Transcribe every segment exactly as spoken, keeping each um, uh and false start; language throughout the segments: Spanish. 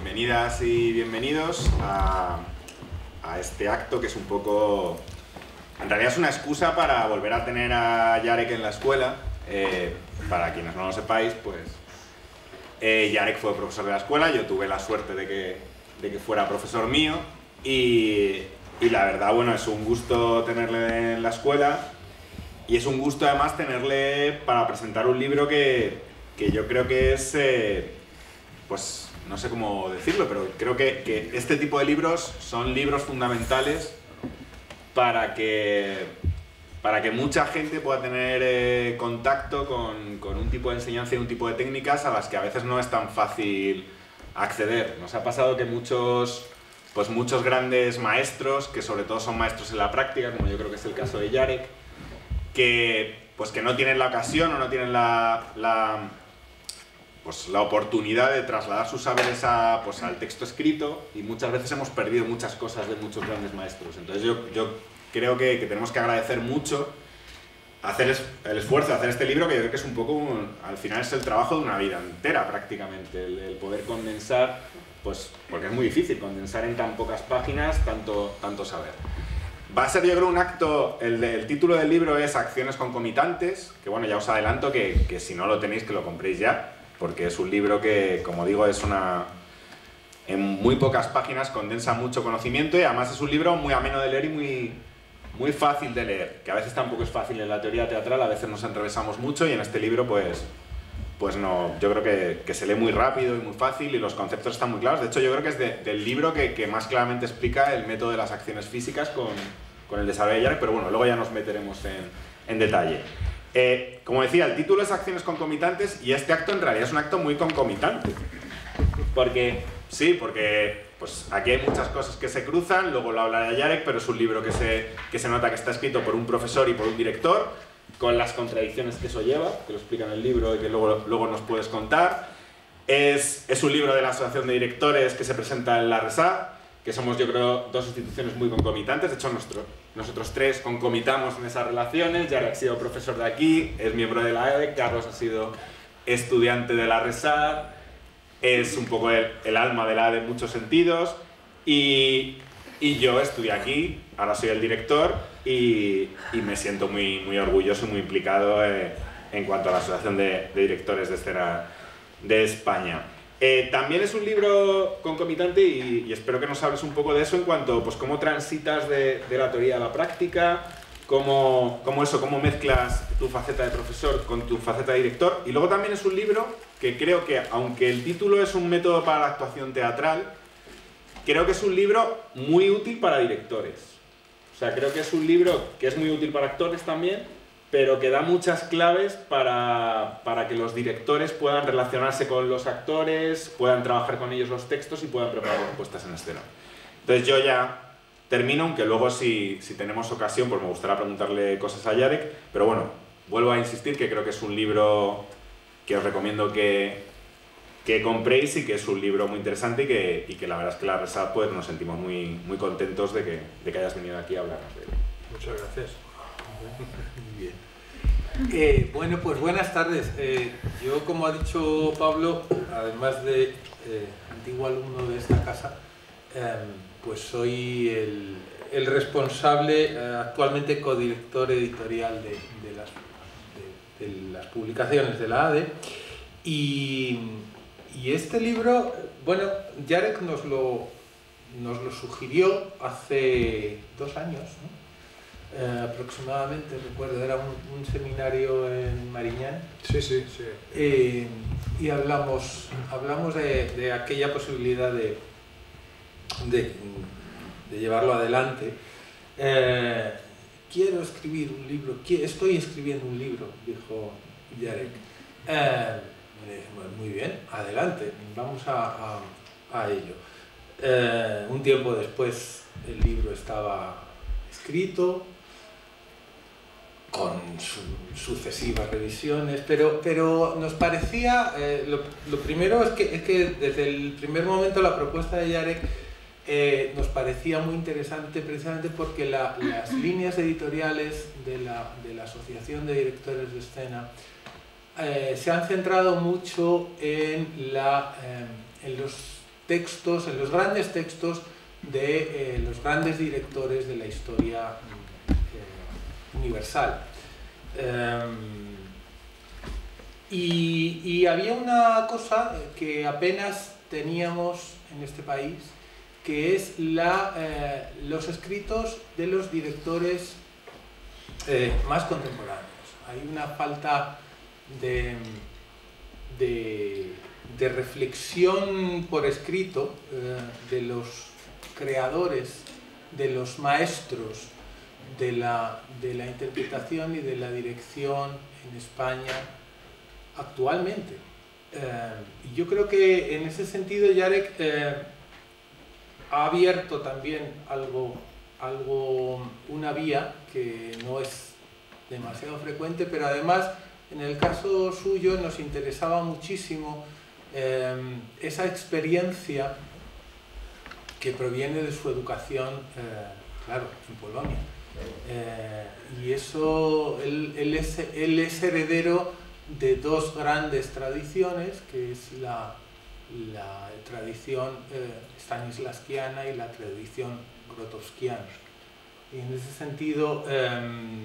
bienvenidas y bienvenidos a, a este acto que es un poco... En realidad es una excusa para volver a tener a Jarek en la escuela. Eh, para quienes no lo sepáis, pues eh, Jarek fue profesor de la escuela, yo tuve la suerte de que, de que fuera profesor mío y, y la verdad, bueno, es un gusto tenerle en la escuela y es un gusto además tenerle para presentar un libro que, que yo creo que es, eh, pues no sé cómo decirlo, pero creo que, que este tipo de libros son libros fundamentales para que, para que mucha gente pueda tener eh, contacto con, con un tipo de enseñanza y un tipo de técnicas a las que a veces no es tan fácil acceder. Nos ha pasado que muchos, pues muchos grandes maestros, que sobre todo son maestros en la práctica, como yo creo que es el caso de Jarek, que, pues que no tienen la ocasión o no tienen la, la, pues la oportunidad de trasladar sus saberes a, pues al texto escrito, y muchas veces hemos perdido muchas cosas de muchos grandes maestros. Entonces yo, yo creo que, que tenemos que agradecer mucho hacer es, el esfuerzo de hacer este libro, que yo creo que es un poco, un, al final es el trabajo de una vida entera prácticamente, el, el poder condensar, pues porque es muy difícil condensar en tan pocas páginas tanto, tanto saber. Va a ser, yo creo, un acto, el, el título del libro es Acciones concomitantes, que bueno, ya os adelanto que, que si no lo tenéis que lo compréis ya, porque es un libro que, como digo, es una... en muy pocas páginas condensa mucho conocimiento y además es un libro muy ameno de leer y muy, muy fácil de leer, que a veces tampoco es fácil en la teoría teatral, a veces nos enrevesamos mucho y en este libro pues, pues no, yo creo que, que se lee muy rápido y muy fácil y los conceptos están muy claros. De hecho, yo creo que es de, del libro que, que más claramente explica el método de las acciones físicas con, con el desarrollo de Jarek, pero bueno, luego ya nos meteremos en, en detalle. Eh, como decía, el título es Acciones concomitantes y este acto en realidad es un acto muy concomitante. Porque, sí, porque pues, aquí hay muchas cosas que se cruzan, luego lo hablará Jarek, pero es un libro que se, que se nota que está escrito por un profesor y por un director, con las contradicciones que eso lleva, que lo explica en el libro y que luego, luego nos puedes contar. Es, es un libro de la Asociación de Directores que se presenta en la RESA, que somos, yo creo, dos instituciones muy concomitantes. De hecho, nuestro, nosotros tres concomitamos en esas relaciones. Jarek ha sido profesor de aquí, es miembro de la A D E, Carlos ha sido estudiante de la RESA, es un poco el, el alma de la A D E en muchos sentidos, y, y yo estudié aquí, ahora soy el director, y, y me siento muy, muy orgulloso y muy implicado eh, en cuanto a la Asociación de, de Directores de Escena de España. Eh, también es un libro concomitante y, y espero que nos hables un poco de eso en cuanto, pues, cómo transitas de, de la teoría a la práctica, cómo, cómo eso, cómo mezclas tu faceta de profesor con tu faceta de director. Y luego también es un libro que creo que, aunque el título es un método para la actuación teatral, creo que es un libro muy útil para directores. O sea, creo que es un libro que es muy útil para actores también, pero que da muchas claves para, para que los directores puedan relacionarse con los actores, puedan trabajar con ellos los textos y puedan preparar las puestas en escena. Entonces yo ya termino, aunque luego si, si tenemos ocasión pues me gustaría preguntarle cosas a Jarek, pero bueno, vuelvo a insistir que creo que es un libro que os recomiendo que, que compréis y que es un libro muy interesante y que, y que la verdad es que la RESA pues nos sentimos muy, muy contentos de que, de que hayas venido aquí a hablarnos de él. Muchas gracias. Muy bien. Eh, bueno, pues buenas tardes. Eh, yo, como ha dicho Pablo, además de eh, antiguo alumno de esta casa, eh, pues soy el, el responsable, eh, actualmente codirector editorial de, de, las, de, de las publicaciones de la A D E. Y, y este libro, bueno, Jarek nos lo, nos lo sugirió hace dos años, ¿no? Eh, aproximadamente, recuerdo, era un, un seminario en Mariñán. Sí, sí, sí. Eh, y hablamos, hablamos de, de aquella posibilidad de, de, de llevarlo adelante. Eh, quiero escribir un libro, quiero, estoy escribiendo un libro, dijo Jarek. Eh, me dije, bueno, muy bien, adelante, vamos a, a, a ello. Eh, un tiempo después el libro estaba escrito, con su, sucesivas revisiones, pero, pero nos parecía, eh, lo, lo primero es que, es que desde el primer momento la propuesta de Jarek eh, nos parecía muy interesante precisamente porque la, las líneas editoriales de la, de la Asociación de Directores de Escena eh, se han centrado mucho en, la, eh, en los textos, en los grandes textos de eh, los grandes directores de la historia eh, universal. Eh, y, y había una cosa que apenas teníamos en este país, que es la, eh, los escritos de los directores eh, más contemporáneos. Hay una falta de, de, de reflexión por escrito eh, de los creadores, de los maestros de la, de la interpretación y de la dirección en España actualmente. Eh, y yo creo que en ese sentido Jarek eh, ha abierto también algo, algo, una vía que no es demasiado frecuente, pero además en el caso suyo nos interesaba muchísimo eh, esa experiencia que proviene de su educación, eh, claro, en Polonia. Eh, y eso, él, él, es, él es heredero de dos grandes tradiciones, que es la, la tradición eh, stanislavskiana y la tradición grotowskiana. Y en ese sentido, eh,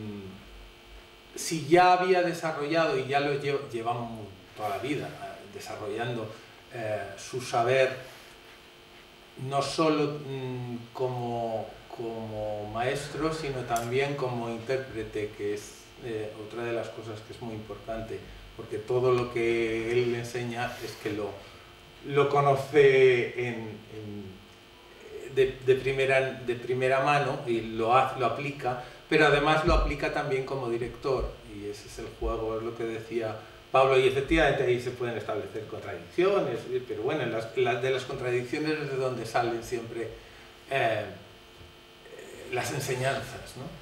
si ya había desarrollado, y ya lo llevamos toda la vida eh, desarrollando eh, su saber, no solo mmm, como, como maestro, sino también como intérprete, que es eh, otra de las cosas que es muy importante, porque todo lo que él le enseña es que lo, lo conoce en, en, de, de, primera, de primera mano y lo, lo aplica, pero además lo aplica también como director, y ese es el juego, es lo que decía Pablo, y efectivamente ahí se pueden establecer contradicciones, pero bueno, las, las, de las contradicciones es de donde salen siempre eh, las enseñanzas, ¿no?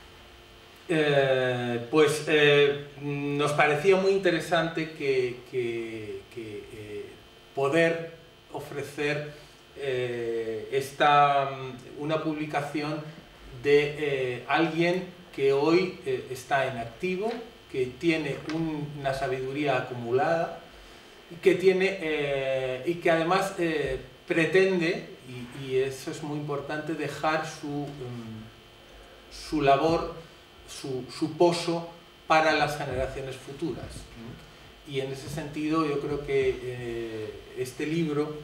Eh, pues eh, nos parecía muy interesante que, que, que eh, poder ofrecer eh, esta, una publicación de eh, alguien que hoy eh, está en activo, que tiene un, una sabiduría acumulada, que tiene, eh, y que además eh, pretende, y, y eso es muy importante, dejar su, um, su labor, su, su pozo para las generaciones futuras. Y en ese sentido yo creo que eh, este libro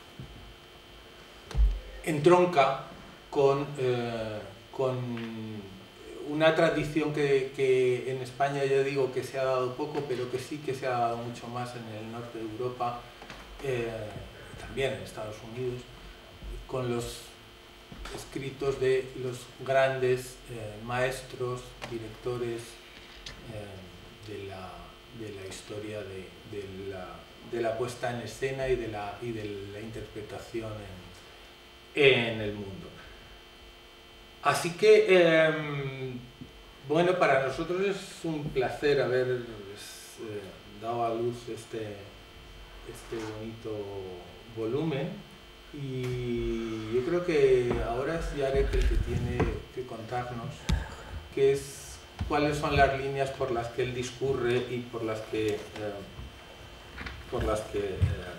entronca con, eh, con una tradición que, que en España, ya digo, que se ha dado poco, pero que sí que se ha dado mucho más en el norte de Europa, eh, también en Estados Unidos, con los escritos de los grandes eh, maestros, directores eh, de, la, de la historia de, de, la, de la puesta en escena y de la, y de la interpretación en, en el mundo. Así que, eh, bueno, para nosotros es un placer haber eh, dado a luz este, este bonito volumen, y yo creo que ahora es Jarek el que tiene que contarnos qué es, cuáles son las líneas por las que él discurre y por las que, eh, por las que eh,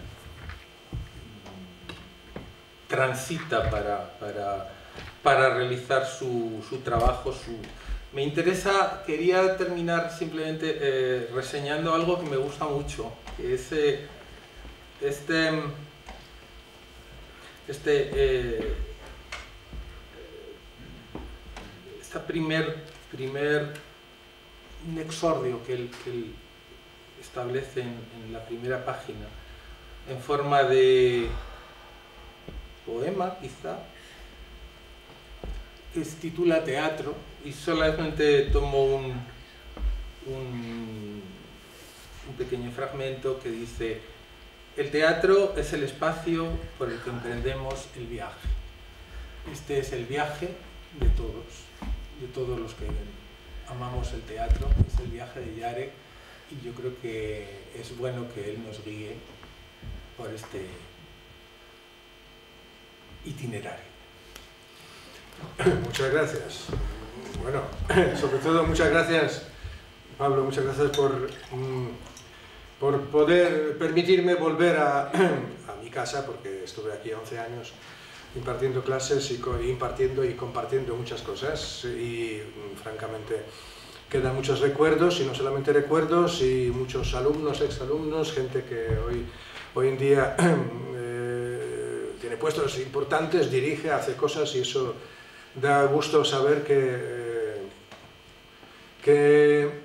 transita para, para para realizar su, su trabajo. Su... Me interesa, quería terminar simplemente eh, reseñando algo que me gusta mucho, que es eh, este, este eh, esta primer, primer un exordio que él, que él establece en, en la primera página, en forma de poema quizá, que se titula Teatro, y solamente tomo un, un, un pequeño fragmento que dice: el teatro es el espacio por el que emprendemos el viaje. Este es el viaje de todos, de todos los que amamos el teatro, es el viaje de Jarek, y yo creo que es bueno que él nos guíe por este itinerario. Muchas gracias. Bueno, sobre todo muchas gracias, Pablo, muchas gracias por, por poder permitirme volver a, a mi casa, porque estuve aquí once años impartiendo clases y impartiendo y compartiendo muchas cosas, y francamente quedan muchos recuerdos, y no solamente recuerdos, y muchos alumnos, exalumnos, gente que hoy, hoy en día eh, tiene puestos importantes, dirige, hace cosas, y eso da gusto saber que, eh, que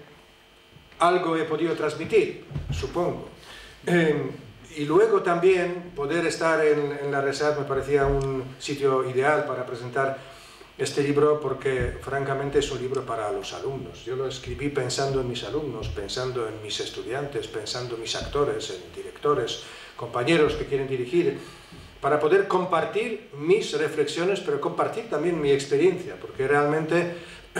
algo he podido transmitir, supongo. Eh, y luego también poder estar en, en la RESAT me parecía un sitio ideal para presentar este libro, porque francamente es un libro para los alumnos. Yo lo escribí pensando en mis alumnos, pensando en mis estudiantes, pensando en mis actores, en directores, compañeros que quieren dirigir, para poder compartir mis reflexiones, pero compartir también mi experiencia, porque realmente,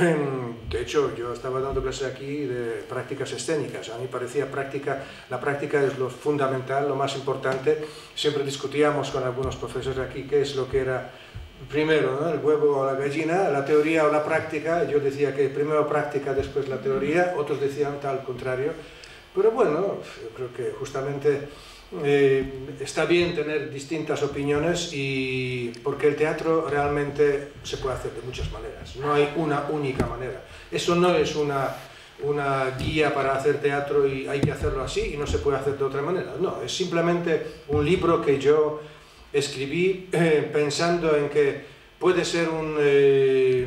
de hecho, yo estaba dando clases aquí de prácticas escénicas. A mí parecía práctica, la práctica es lo fundamental, lo más importante. Siempre discutíamos con algunos profesores aquí qué es lo que era primero, ¿no? El huevo o la gallina, la teoría o la práctica. Yo decía que primero práctica, después la teoría, otros decían tal contrario. Pero bueno, yo creo que justamente eh, está bien tener distintas opiniones, y porque el teatro realmente se puede hacer de muchas maneras, no hay una única manera. Eso no es una, una guía para hacer teatro y hay que hacerlo así y no se puede hacer de otra manera. No, es simplemente un libro que yo escribí eh, pensando en que puede ser un, eh,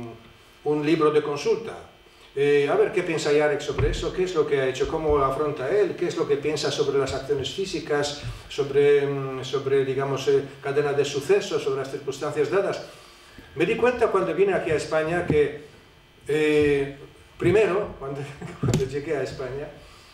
un libro de consulta. Eh, a ver qué piensa Jarek sobre eso, qué es lo que ha hecho, cómo lo afronta él, qué es lo que piensa sobre las acciones físicas, sobre, sobre digamos, eh, cadena de sucesos, sobre las circunstancias dadas. Me di cuenta cuando vine aquí a España que, eh, primero, cuando, cuando llegué a España,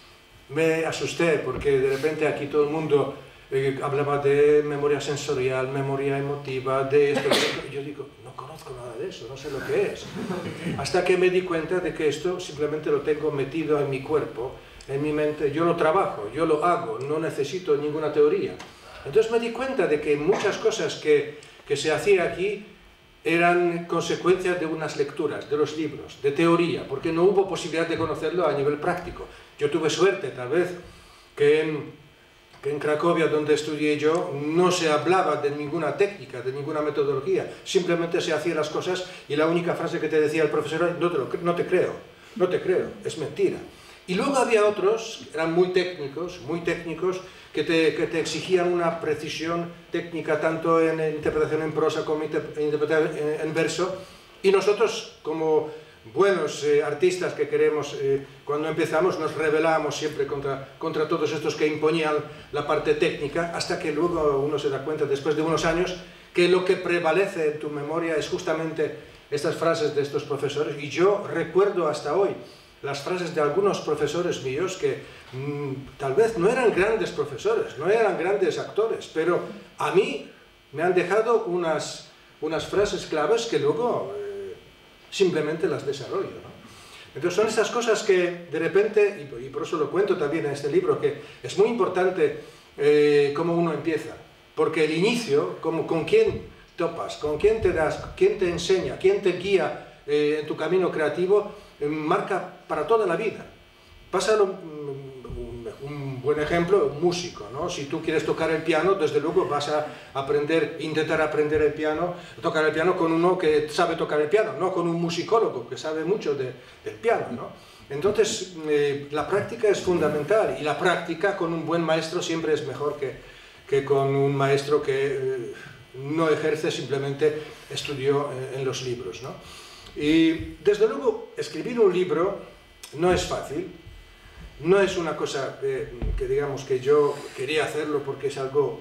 me asusté, porque de repente aquí todo el mundo eh, hablaba de memoria sensorial, memoria emotiva, de esto, de esto. Y yo digo, no conozco nada de eso, no sé lo que es. Hasta que me di cuenta de que esto simplemente lo tengo metido en mi cuerpo, en mi mente. Yo lo trabajo, yo lo hago, no necesito ninguna teoría. Entonces me di cuenta de que muchas cosas que, que se hacía aquí eran consecuencias de unas lecturas, de los libros, de teoría, porque no hubo posibilidad de conocerlo a nivel práctico. Yo tuve suerte, tal vez, que en, que en Cracovia, donde estudié yo, no se hablaba de ninguna técnica, de ninguna metodología, simplemente se hacían las cosas, y la única frase que te decía el profesor era, no te, lo, no te creo, no te creo, es mentira. Y luego había otros, eran muy técnicos, muy técnicos, que te, que te exigían una precisión técnica tanto en interpretación en prosa como en interpretación en, en verso, y nosotros, como buenos eh, artistas que queremos, eh, cuando empezamos nos rebelábamos siempre contra, contra todos estos que imponían la parte técnica, hasta que luego uno se da cuenta, después de unos años, que lo que prevalece en tu memoria es justamente estas frases de estos profesores. Y yo recuerdo hasta hoy las frases de algunos profesores míos que mmm, tal vez no eran grandes profesores, no eran grandes actores, pero a mí me han dejado unas, unas frases claves que luego eh, simplemente las desarrollo, ¿no? Entonces son estas cosas que de repente, y por eso lo cuento también en este libro, que es muy importante eh, cómo uno empieza, porque el inicio, como, con quién topas, con quién te das, quién te enseña, quién te guía eh, en tu camino creativo, marca para toda la vida. Pasa lo, un, un buen ejemplo, un músico, ¿no? Si tú quieres tocar el piano, desde luego vas a aprender, intentar aprender el piano, tocar el piano con uno que sabe tocar el piano, no con un musicólogo que sabe mucho de, del piano, ¿no? Entonces, eh, la práctica es fundamental, y la práctica con un buen maestro siempre es mejor que, que con un maestro que eh, no ejerce, simplemente estudió eh, en los libros, ¿no? Y desde luego escribir un libro no es fácil, no es una cosa que, que digamos que yo quería hacerlo porque es algo,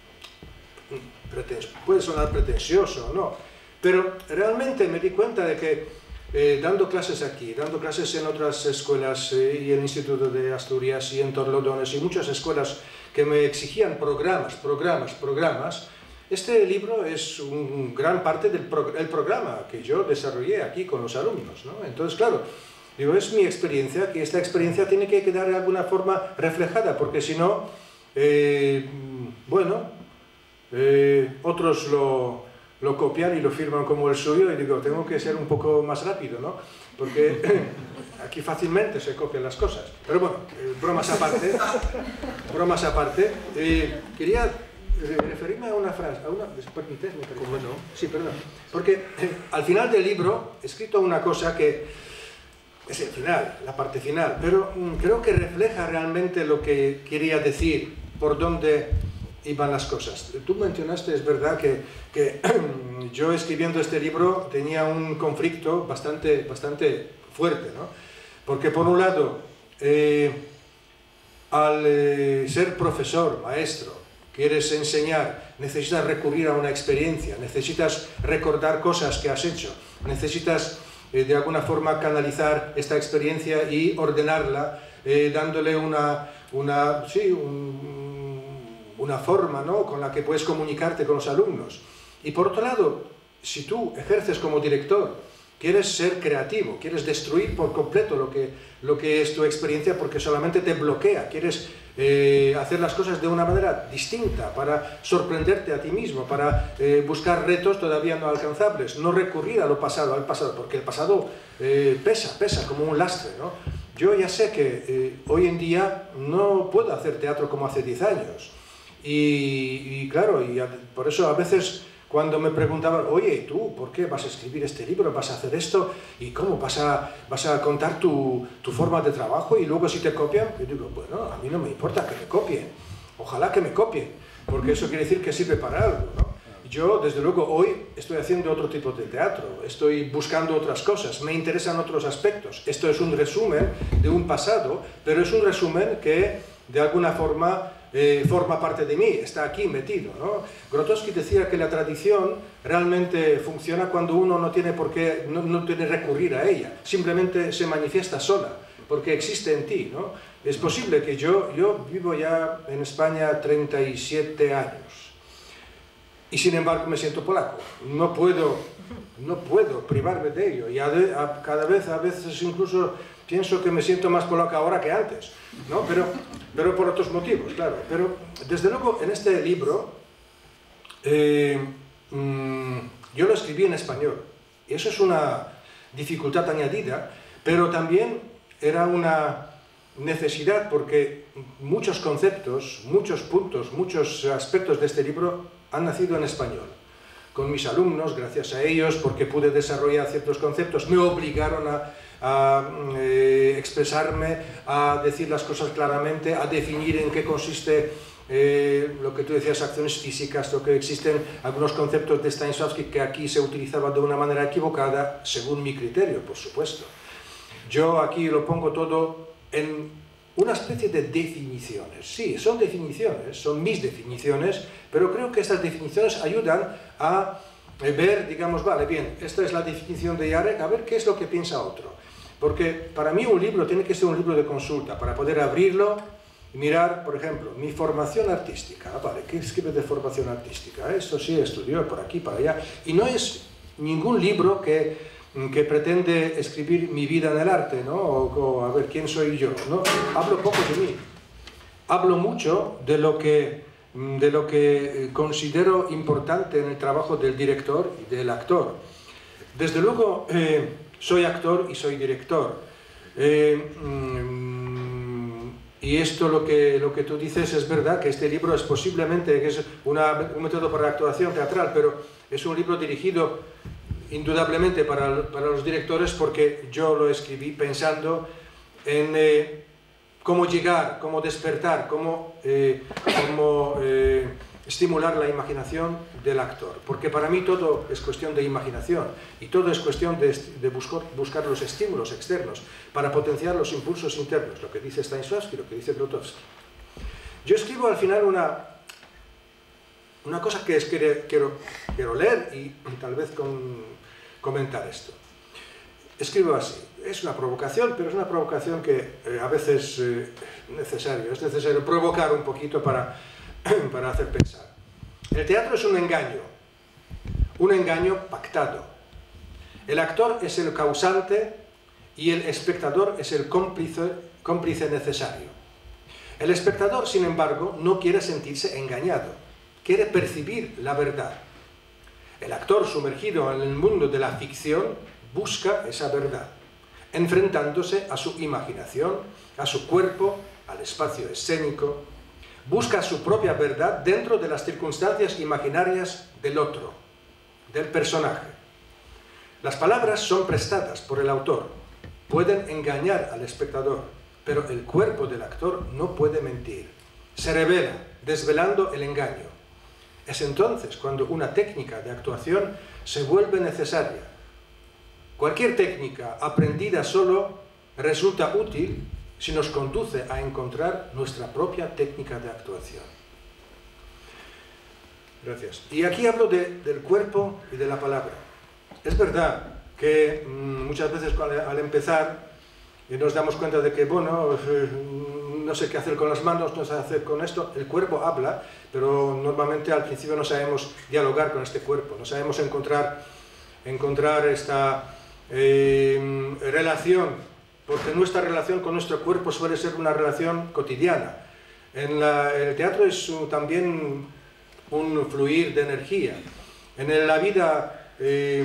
puede sonar pretencioso, ¿no? Pero realmente me di cuenta de que eh, dando clases aquí, dando clases en otras escuelas eh, y en el Instituto de Asturias y en Torlodones y muchas escuelas que me exigían programas, programas, programas, este libro es un gran parte del pro, el programa que yo desarrollé aquí con los alumnos, ¿no? Entonces, claro, digo, es mi experiencia, que esta experiencia tiene que quedar de alguna forma reflejada, porque si no, eh, bueno, eh, otros lo, lo copian y lo firman como el suyo, y digo, tengo que ser un poco más rápido, ¿no? Porque aquí fácilmente se copian las cosas. Pero bueno, eh, bromas aparte, bromas aparte, eh, quería referirme a una frase, a una, ¿permitesme? ¿Cómo no? Sí, perdón. Porque eh, al final del libro he escrito una cosa que es el final, la parte final, pero mm, creo que refleja realmente lo que quería decir, por dónde iban las cosas. Tú mencionaste, es verdad, que, que yo escribiendo este libro tenía un conflicto bastante, bastante fuerte, ¿no? Porque por un lado, eh, al eh, ser profesor, maestro, quieres enseñar, necesitas recurrir a una experiencia, necesitas recordar cosas que has hecho, necesitas eh, de alguna forma canalizar esta experiencia y ordenarla, eh, dándole una, una, sí, un, una forma, ¿no?, con la que puedes comunicarte con los alumnos. Y por otro lado, si tú ejerces como director, quieres ser creativo, quieres destruir por completo lo que, lo que es tu experiencia porque solamente te bloquea, quieres eh, hacer las cosas de una manera distinta para sorprenderte a ti mismo, para eh, buscar retos todavía no alcanzables, no recurrir a lo pasado, al pasado, porque el pasado eh, pesa, pesa como un lastre, ¿no? Yo ya sé que eh, hoy en día no puedo hacer teatro como hace diez años y, y claro, y a, por eso a veces cuando me preguntaban, oye, ¿tú por qué vas a escribir este libro? ¿Vas a hacer esto? ¿Y cómo vas a, vas a contar tu, tu forma de trabajo? Y luego si te copian, yo digo, bueno, a mí no me importa que me copien. Ojalá que me copien, porque eso quiere decir que sirve para algo, ¿no? Yo, desde luego, hoy estoy haciendo otro tipo de teatro, estoy buscando otras cosas, me interesan otros aspectos. Esto es un resumen de un pasado, pero es un resumen que, de alguna forma, Eh, forma parte de mí, está aquí metido, ¿no? Grotowski decía que la tradición realmente funciona cuando uno no tiene por qué, no, no tiene que recurrir a ella, simplemente se manifiesta sola, porque existe en ti, ¿no? Es posible que yo, yo vivo ya en España treinta y siete años y sin embargo me siento polaco, no puedo, no puedo privarme de ello y a de, a, cada vez, a veces incluso pienso que me siento más polaco ahora que antes, ¿no? Pero, pero por otros motivos, claro. Pero, desde luego, en este libro, eh, mmm, yo lo escribí en español. Y eso es una dificultad añadida, pero también era una necesidad, porque muchos conceptos, muchos puntos, muchos aspectos de este libro han nacido en español. Con mis alumnos, gracias a ellos, porque pude desarrollar ciertos conceptos, me obligaron a a eh, expresarme, a decir las cosas claramente, a definir en qué consiste eh, lo que tú decías, acciones físicas, lo que existen algunos conceptos de Stanislavski que aquí se utilizaban de una manera equivocada, según mi criterio, por supuesto. Yo aquí lo pongo todo en una especie de definiciones. Sí, son definiciones, son mis definiciones, pero creo que estas definiciones ayudan a ver, digamos, vale, bien, esta es la definición de Jarek, a ver qué es lo que piensa otro. Porque para mí un libro tiene que ser un libro de consulta, para poder abrirlo y mirar, por ejemplo, mi formación artística. Ah, vale, ¿qué escribe de formación artística? Esto sí, estudió por aquí, para allá. Y no es ningún libro que, que pretende escribir mi vida en el arte, ¿no? O, o a ver, ¿quién soy yo? ¿No? Hablo poco de mí. Hablo mucho de lo que, de lo que considero importante en el trabajo del director y del actor. Desde luego, eh, soy actor y soy director. Eh, mm, y esto lo que, lo que tú dices es verdad, que este libro es posiblemente que es una, un método para la actuación teatral, pero es un libro dirigido indudablemente para, para los directores, porque yo lo escribí pensando en eh, cómo llegar, cómo despertar, cómo, eh, cómo eh, estimular la imaginación del actor, porque para mí todo es cuestión de imaginación y todo es cuestión de, de buscar, buscar los estímulos externos para potenciar los impulsos internos, lo que dice Stanislavski, lo que dice Grotowski. Yo escribo al final una, una cosa que es que quiero, quiero leer y tal vez con, comentar esto. Escribo así, es una provocación, pero es una provocación que eh, a veces eh, es necesario, es necesario provocar un poquito para para hacer pensar. El teatro es un engaño, un engaño pactado. El actor es el causante y el espectador es el cómplice, cómplice necesario. El espectador, sin embargo, no quiere sentirse engañado, quiere percibir la verdad. El actor, sumergido en el mundo de la ficción, busca esa verdad, enfrentándose a su imaginación, a su cuerpo, al espacio escénico. busca su propia verdad dentro de las circunstancias imaginarias del otro, del personaje. Las palabras son prestadas por el autor, pueden engañar al espectador, pero el cuerpo del actor no puede mentir. Se revela, desvelando el engaño. Es entonces cuando una técnica de actuación se vuelve necesaria. Cualquier técnica aprendida solo resulta útil si nos conduce a encontrar nuestra propia técnica de actuación. Gracias. Y aquí hablo de, del cuerpo y de la palabra. Es verdad que mmm, muchas veces al empezar nos damos cuenta de que, bueno, no sé qué hacer con las manos, no sé qué hacer con esto. El cuerpo habla, pero normalmente al principio no sabemos dialogar con este cuerpo, no sabemos encontrar, encontrar esta eh, relación, porque nuestra relación con nuestro cuerpo suele ser una relación cotidiana. En la, el teatro es un, también un fluir de energía. En la vida eh,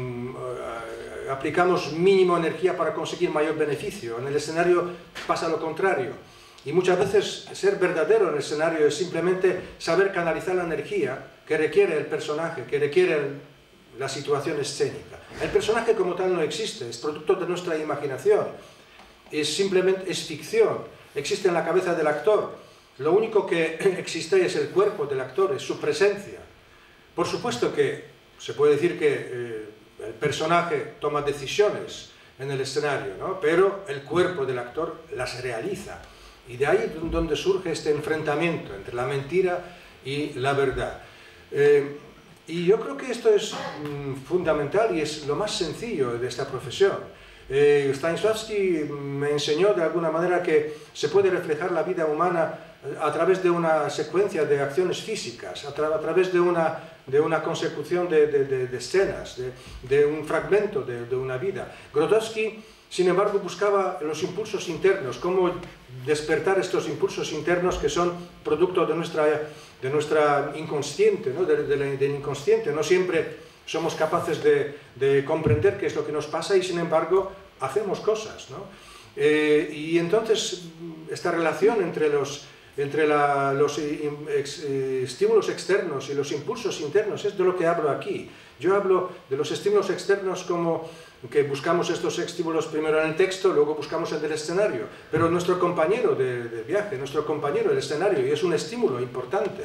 aplicamos mínimo energía para conseguir mayor beneficio. En el escenario pasa lo contrario. Y muchas veces ser verdadero en el escenario es simplemente saber canalizar la energía que requiere el personaje, que requiere el, la situación escénica. El personaje como tal no existe, es producto de nuestra imaginación. Es simplemente es ficción, existe en la cabeza del actor. Lo único que existe es el cuerpo del actor, es su presencia. Por supuesto que se puede decir que eh, el personaje toma decisiones en el escenario, ¿no? Pero el cuerpo del actor las realiza. Y de ahí es donde surge este enfrentamiento entre la mentira y la verdad. Eh, y yo creo que esto es mm, fundamental y es lo más sencillo de esta profesión. Eh, Stanislavski me enseñó de alguna manera que se puede reflejar la vida humana a través de una secuencia de acciones físicas, a, tra a través de una, de una consecución de, de, de, de escenas, de, de un fragmento de, de una vida. Grotowski, sin embargo, buscaba los impulsos internos, cómo despertar estos impulsos internos que son producto de nuestra, de nuestra inconsciente, ¿no? de, de, de, del inconsciente. No siempre somos capaces de, de comprender qué es lo que nos pasa y, sin embargo, hacemos cosas, ¿no? Eh, y entonces, esta relación entre los, entre la, los ex, eh, estímulos externos y los impulsos internos es de lo que hablo aquí. Yo hablo de los estímulos externos como que buscamos estos estímulos primero en el texto, luego buscamos en el escenario, pero nuestro compañero de, de viaje, nuestro compañero del escenario, y es un estímulo importante.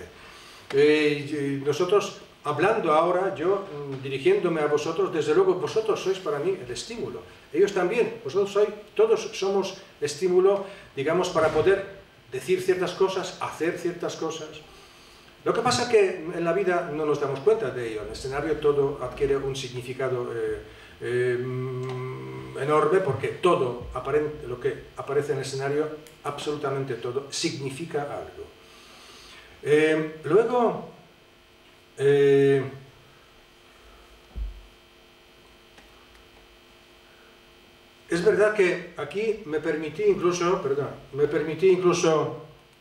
Eh, nosotros, hablando ahora, yo dirigiéndome a vosotros, desde luego vosotros sois para mí el estímulo. Ellos también, vosotros sois, todos somos estímulo, digamos, para poder decir ciertas cosas, hacer ciertas cosas. Lo que pasa es que en la vida no nos damos cuenta de ello. En el escenario todo adquiere un significado eh, eh, enorme, porque todo, lo que aparece en el escenario, absolutamente todo, significa algo. Eh, luego, eh, es verdad que aquí me permití incluso, perdón, me permití incluso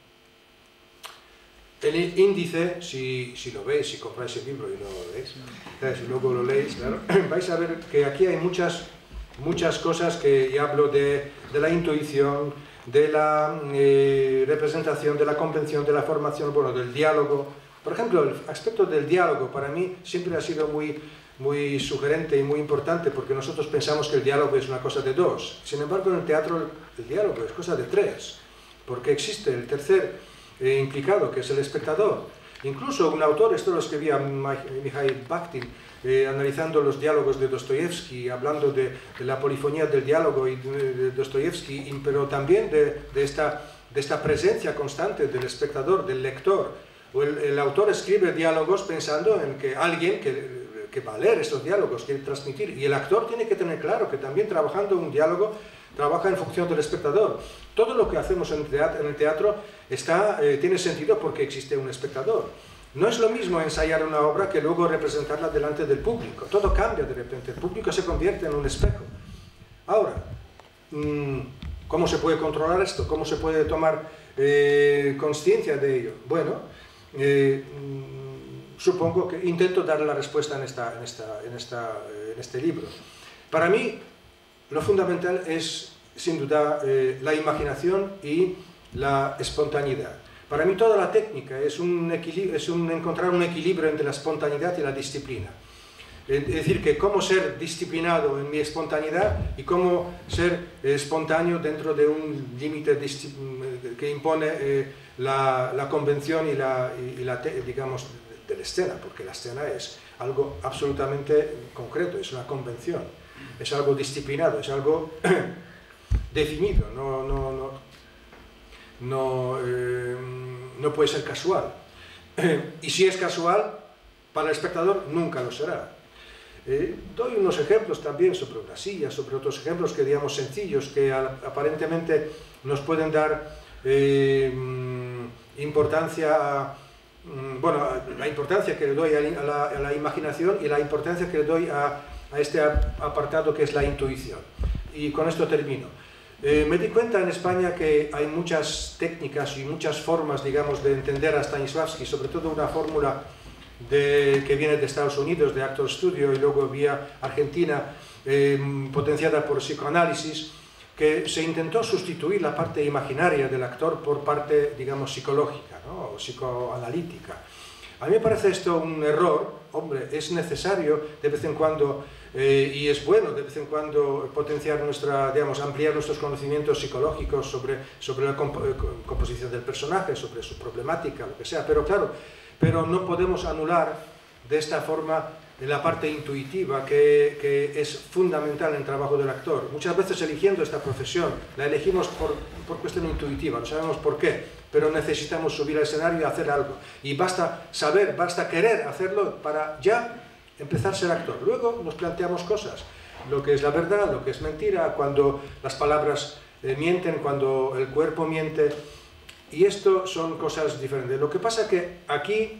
el índice, si, si lo veis, si compráis el libro y no lo leéis, si luego lo leéis, claro, vais a ver que aquí hay muchas, muchas cosas que hablo de, de la intuición, de la eh, representación, de la convención, de la formación, bueno, del diálogo. Por ejemplo, el aspecto del diálogo para mí siempre ha sido muy, muy sugerente y muy importante, porque nosotros pensamos que el diálogo es una cosa de dos. Sin embargo, en el teatro el, el diálogo es cosa de tres, porque existe el tercer Eh, implicado, que es el espectador. Incluso un autor, esto lo escribía Mikhail Bakhtin, eh, analizando los diálogos de Dostoyevsky, hablando de, de la polifonía del diálogo y de, de Dostoyevsky, pero también de, de, esta, de esta presencia constante del espectador, del lector. O el, el autor escribe diálogos pensando en que alguien que, que va a leer estos diálogos quiere transmitir, y el actor tiene que tener claro que también trabajando un diálogo trabaja en función del espectador. Todo lo que hacemos en el teatro, en el teatro está, eh, tiene sentido porque existe un espectador. No es lo mismo ensayar una obra que luego representarla delante del público. Todo cambia de repente, el público se convierte en un espejo. Ahora, ¿cómo se puede controlar esto? ¿Cómo se puede tomar eh, conciencia de ello? Bueno, eh, supongo que intento dar la respuesta en, esta, en, esta, en, esta, en este libro. Para mí, lo fundamental es, sin duda, eh, la imaginación y la espontaneidad. Para mí toda la técnica es, un es un encontrar un equilibrio entre la espontaneidad y la disciplina. Es decir, que cómo ser disciplinado en mi espontaneidad y cómo ser espontáneo dentro de un límite que impone eh, la, la convención y la, y la digamos, de la escena, porque la escena es algo absolutamente concreto, es una convención, es algo disciplinado, es algo definido, no, no, no, no, eh, no puede ser casual. Y si es casual, para el espectador nunca lo será. Eh, doy unos ejemplos también sobre una silla, sobre otros ejemplos que digamos sencillos, que a, aparentemente nos pueden dar eh, importancia a, bueno, la importancia que le doy a la, a la imaginación y la importancia que le doy a, a este apartado que es la intuición. Y con esto termino. Eh, me di cuenta en España que hay muchas técnicas y muchas formas, digamos, de entender a Stanislavski, sobre todo una fórmula de, que viene de Estados Unidos, de Actor Studio, y luego vía Argentina, eh, potenciada por psicoanálisis, que se intentó sustituir la parte imaginaria del actor por parte, digamos, psicológica, ¿no? O psicoanalítica. A mí me parece esto un error. Hombre, es necesario de vez en cuando, eh, y es bueno de vez en cuando potenciar nuestra, digamos, ampliar nuestros conocimientos psicológicos sobre, sobre la comp composición del personaje, sobre su problemática, lo que sea, pero claro, pero no podemos anular de esta forma la parte intuitiva que, que es fundamental en el trabajo del actor. Muchas veces eligiendo esta profesión, la elegimos por, por cuestión intuitiva, no sabemos por qué, pero necesitamos subir al escenario y hacer algo. Y basta saber, basta querer hacerlo para ya empezar a ser actor. Luego nos planteamos cosas, lo que es la verdad, lo que es mentira, cuando las palabras eh, mienten, cuando el cuerpo miente. Y esto son cosas diferentes. Lo que pasa que aquí,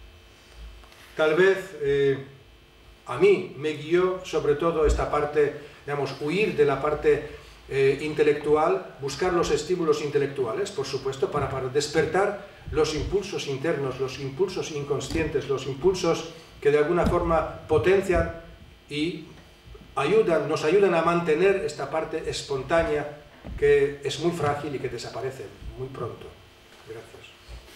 tal vez, eh, a mí me guió sobre todo esta parte, digamos, huir de la parte eh, intelectual, buscar los estímulos intelectuales, por supuesto, para, para despertar los impulsos internos, los impulsos inconscientes, los impulsos que de alguna forma potencian y ayudan, nos ayudan a mantener esta parte espontánea que es muy frágil y que desaparece muy pronto. Gracias.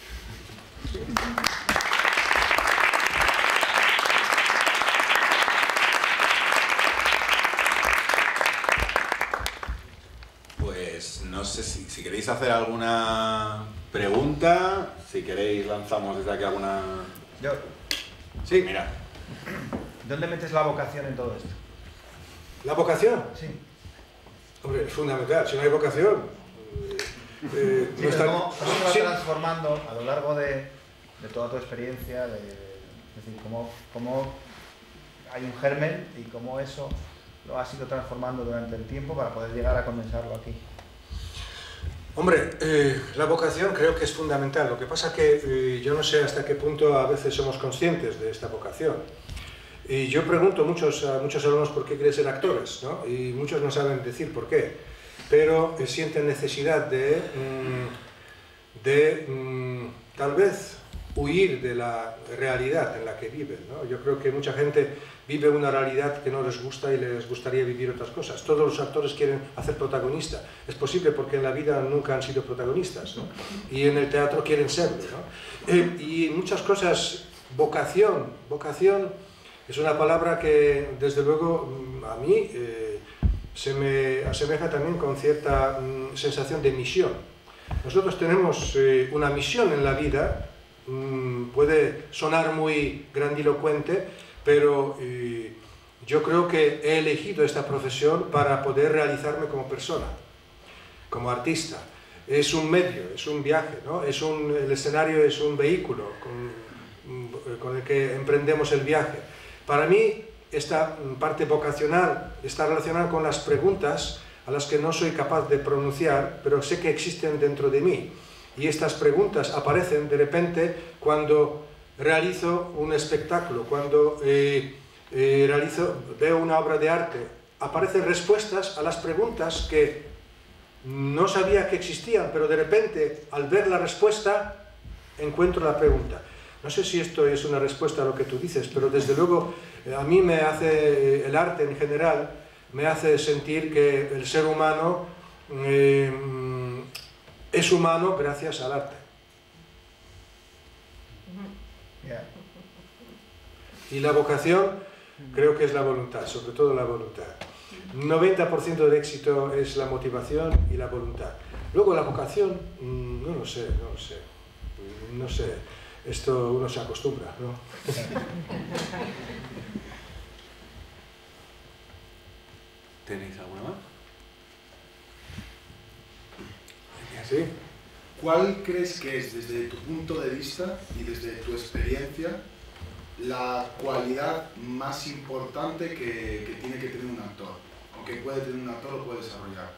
Pues no sé si, si queréis hacer alguna pregunta, si queréis lanzamos desde aquí alguna... Yo. Sí. Mira. ¿Dónde metes la vocación en todo esto? ¿La vocación? Sí. Hombre, es fundamental. Si no hay vocación... Eh, sí, no está... ¿Cómo, cómo te vas sí. transformando a lo largo de, de toda tu experiencia? De, es decir, cómo, cómo hay un germen y cómo eso lo has ido transformando durante el tiempo para poder llegar a condensarlo aquí. Hombre, eh, la vocación creo que es fundamental. Lo que pasa es que eh, yo no sé hasta qué punto a veces somos conscientes de esta vocación. Y yo pregunto muchos, a muchos alumnos por qué quieren ser actores, ¿no? Y muchos no saben decir por qué, pero eh, sienten necesidad de, mm, de mm, tal vez huir de la realidad en la que viven, ¿no? Yo creo que mucha gente vive una realidad que no les gusta y les gustaría vivir otras cosas. Todos los actores quieren hacer protagonista. Es posible porque en la vida nunca han sido protagonistas, ¿no? Y en el teatro quieren serlo, ¿no? Eh, y muchas cosas, vocación, vocación es una palabra que desde luego a mí eh, se me asemeja también con cierta mm, sensación de misión. Nosotros tenemos eh, una misión en la vida. Puede sonar muy grandilocuente, pero eh, yo creo que he elegido esta profesión para poder realizarme como persona, como artista. Es un medio, es un viaje, ¿no? Es un, el escenario es un vehículo con, con el que emprendemos el viaje. Para mí, esta parte vocacional está relacionada con las preguntas a las que no soy capaz de pronunciar, pero sé que existen dentro de mí. Y estas preguntas aparecen de repente cuando realizo un espectáculo, cuando eh, eh, realizo, veo una obra de arte. Aparecen respuestas a las preguntas que no sabía que existían, pero de repente, al ver la respuesta, encuentro la pregunta. No sé si esto es una respuesta a lo que tú dices, pero desde luego a mí me hace, el arte en general, me hace sentir que el ser humano... Eh, es humano gracias al arte. Yeah. Y la vocación creo que es la voluntad, sobre todo la voluntad. noventa por ciento del éxito es la motivación y la voluntad. Luego la vocación, no lo sé, no lo sé, no sé, esto uno se acostumbra, ¿no? ¿Tenéis alguna más? ¿Sí? ¿Cuál crees que es, desde tu punto de vista y desde tu experiencia, la cualidad más importante que, que tiene que tener un actor? O que puede tener un actor o puede desarrollar.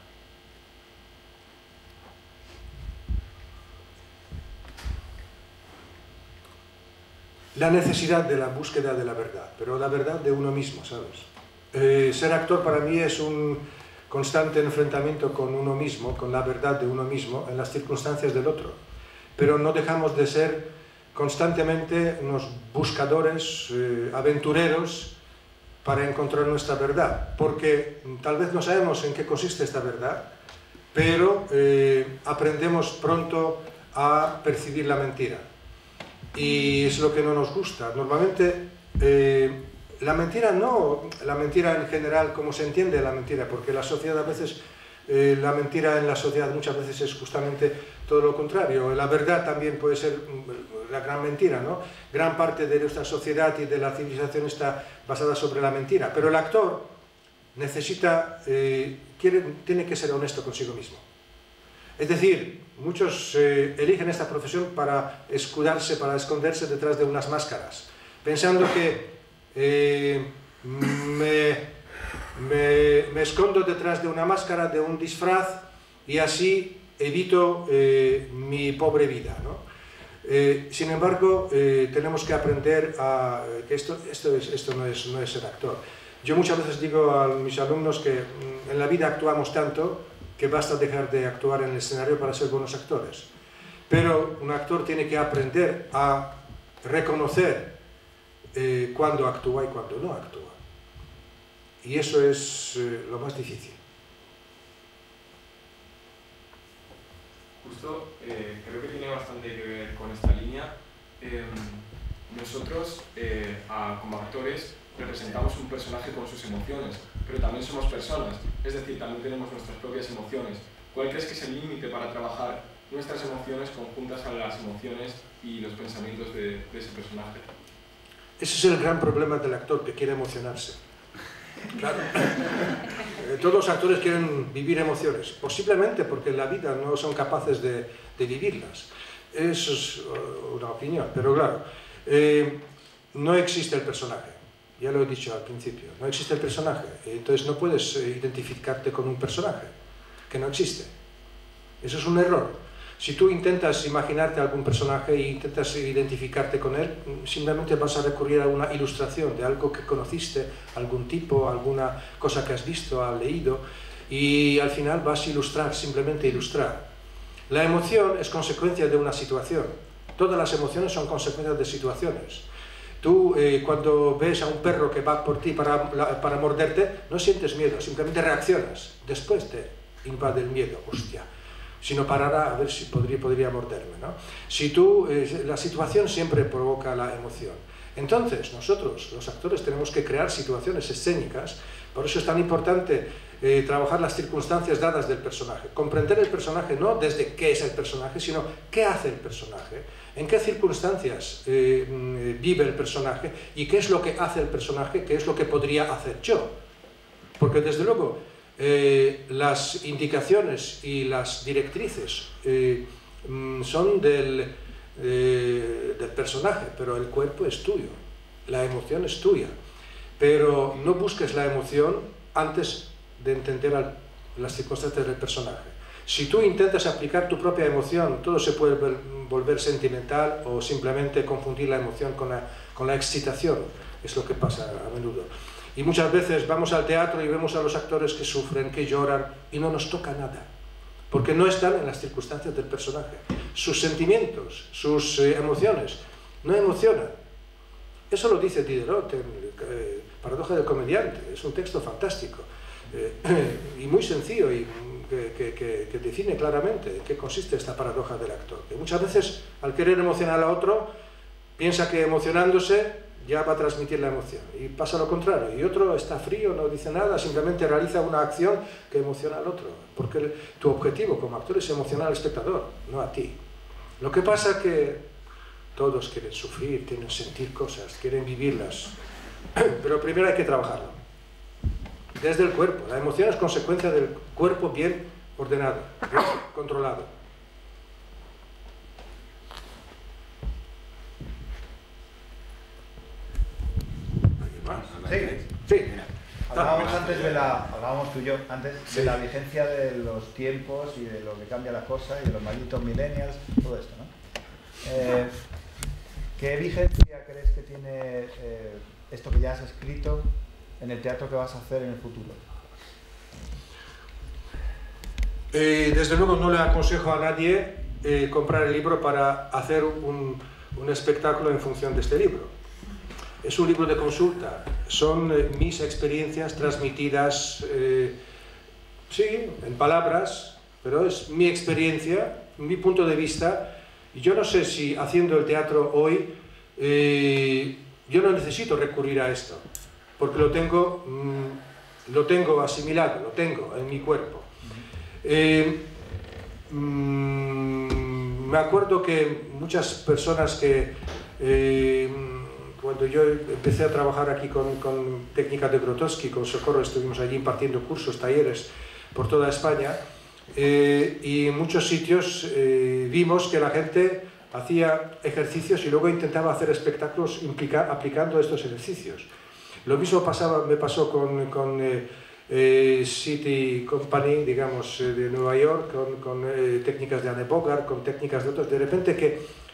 La necesidad de la búsqueda de la verdad, pero la verdad de uno mismo, ¿sabes? Eh, ser actor para mí es un constante enfrentamiento con uno mismo, con la verdad de uno mismo, en las circunstancias del otro. Pero no dejamos de ser constantemente unos buscadores, eh, aventureros, para encontrar nuestra verdad, porque tal vez no sabemos en qué consiste esta verdad, pero eh, aprendemos pronto a percibir la mentira. Y es lo que no nos gusta. Normalmente, eh, la mentira no, la mentira en general, como se entiende la mentira, porque la sociedad a veces, eh, la mentira en la sociedad muchas veces es justamente todo lo contrario. La verdad también puede ser la gran mentira, ¿no? Gran parte de nuestra sociedad y de la civilización está basada sobre la mentira, pero el actor necesita, eh, quiere, tiene que ser honesto consigo mismo. Es decir, muchos eh, eligen esta profesión para escudarse, para esconderse detrás de unas máscaras, pensando que eh, me, me, me escondo detrás de una máscara, de un disfraz, y así evito eh, mi pobre vida, ¿no? Eh, sin embargo, eh, tenemos que aprender a que esto, esto, es, esto no, es, no es ser actor. Yo muchas veces digo a mis alumnos que mm, en la vida actuamos tanto que basta dejar de actuar en el escenario para ser buenos actores. Pero un actor tiene que aprender a reconocer eh, cuándo actúa y cuándo no actúa. Y eso es eh, lo más difícil. Justo, eh, creo que tiene bastante que ver con esta línea. Eh, nosotros, eh, a, como actores, representamos un personaje con sus emociones, pero también somos personas, es decir, también tenemos nuestras propias emociones. ¿Cuál crees que es el límite para trabajar nuestras emociones conjuntas a las emociones y los pensamientos de, de ese personaje? Ese es el gran problema del actor, que quiere emocionarse. Claro. Todos los actores quieren vivir emociones, posiblemente porque en la vida no son capaces de, de vivirlas. Eso es una opinión, pero claro, eh, no existe el personaje. Ya lo he dicho al principio, no existe el personaje, entonces no puedes identificarte con un personaje que no existe. Eso es un error. Si tú intentas imaginarte algún personaje e intentas identificarte con él, simplemente vas a recurrir a una ilustración de algo que conociste, algún tipo, alguna cosa que has visto, has leído, y al final vas a ilustrar, simplemente ilustrar. La emoción es consecuencia de una situación. Todas las emociones son consecuencias de situaciones. Tú, eh, cuando ves a un perro que va por ti para, para morderte, no sientes miedo, simplemente reaccionas. Después te invade el miedo, hostia. Si no parara, a ver si podría, podría morderme, ¿no? Si tú, eh, la situación siempre provoca la emoción. Entonces, nosotros, los actores, tenemos que crear situaciones escénicas. Por eso es tan importante eh, trabajar las circunstancias dadas del personaje. Comprender el personaje no desde qué es el personaje, sino qué hace el personaje, en qué circunstancias eh, vive el personaje y qué es lo que hace el personaje, qué es lo que podría hacer yo. Porque, desde luego, Eh, las indicaciones y las directrices eh, son del, eh, del personaje, pero el cuerpo es tuyo, la emoción es tuya. Pero no busques la emoción antes de entender al, las circunstancias del personaje. Si tú intentas aplicar tu propia emoción, todo se puede volver sentimental o simplemente confundir la emoción con la, con la excitación. Es lo que pasa a menudo. Y muchas veces vamos al teatro y vemos a los actores que sufren, que lloran, y no nos toca nada, porque no están en las circunstancias del personaje. Sus sentimientos, sus eh, emociones, no emocionan. Eso lo dice Diderot en eh, Paradoja del comediante, es un texto fantástico, eh, y muy sencillo, y que, que, que, que define claramente en qué consiste esta paradoja del actor. Que muchas veces, al querer emocionar a otro, piensa que emocionándose ya va a transmitir la emoción, y pasa lo contrario, y otro está frío, no dice nada, simplemente realiza una acción que emociona al otro, porque tu objetivo como actor es emocionar al espectador, no a ti. Lo que pasa es que todos quieren sufrir, quieren sentir cosas, quieren vivirlas, pero primero hay que trabajarlo, desde el cuerpo. La emoción es consecuencia del cuerpo bien ordenado, bien controlado. Sí, sí. Hablábamos antes de la, hablábamos tú y yo antes Sí. de la vigencia de los tiempos y de lo que cambia la cosa y de los malditos millennials, todo esto, ¿no? Eh, ¿Qué vigencia crees que tiene eh, esto que ya has escrito en el teatro que vas a hacer en el futuro? Eh, desde luego no le aconsejo a nadie eh, comprar el libro para hacer un, un espectáculo en función de este libro. Es un libro de consulta, son eh, mis experiencias transmitidas, eh, sí, en palabras, pero es mi experiencia, mi punto de vista, y yo no sé si haciendo el teatro hoy, eh, yo no necesito recurrir a esto, porque lo tengo, mm, lo tengo asimilado, lo tengo en mi cuerpo. Eh, mm, me acuerdo que muchas personas que... Eh, Cuando yo empecé a trabajar aquí con, con técnicas de Grotowski, con Socorro, estuvimos allí impartiendo cursos, talleres por toda España, eh, y en muchos sitios eh, vimos que la gente hacía ejercicios y luego intentaba hacer espectáculos implica, aplicando estos ejercicios. Lo mismo pasaba, me pasó con, con eh, eh, City Company, digamos, eh, de Nueva York, con, con eh, técnicas de Anne Bogart, con técnicas de otros. De repente que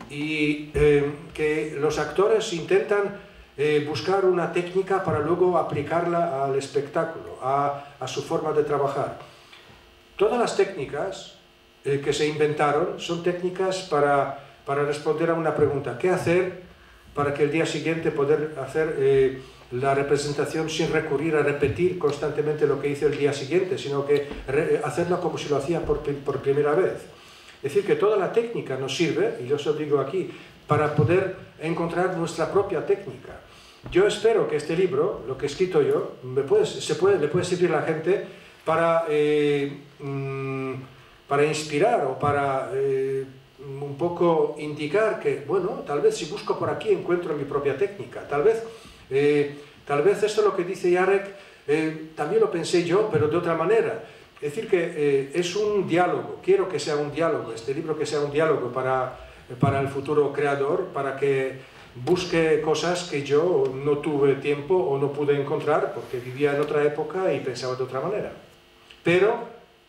y eh, que los actores intentan eh, buscar una técnica para luego aplicarla al espectáculo, a, a su forma de trabajar. Todas las técnicas eh, que se inventaron son técnicas para, para responder a una pregunta: ¿qué hacer para que el día siguiente poder hacer eh, la representación sin recurrir a repetir constantemente lo que hice el día siguiente, sino que re, hacerlo como si lo hacía por, por primera vez? Es decir, que toda la técnica nos sirve, y yo os lo digo aquí, para poder encontrar nuestra propia técnica. Yo espero que este libro, lo que he escrito yo, me puede, se puede, le puede servir a la gente para, eh, mmm, para inspirar o para eh, un poco indicar que, bueno, tal vez si busco por aquí encuentro mi propia técnica. Tal vez, eh, tal vez esto lo que dice Jarek, eh, también lo pensé yo, pero de otra manera. Es decir, que eh, es un diálogo, quiero que sea un diálogo, este libro que sea un diálogo para, para el futuro creador, para que busque cosas que yo no tuve tiempo o no pude encontrar porque vivía en otra época y pensaba de otra manera. Pero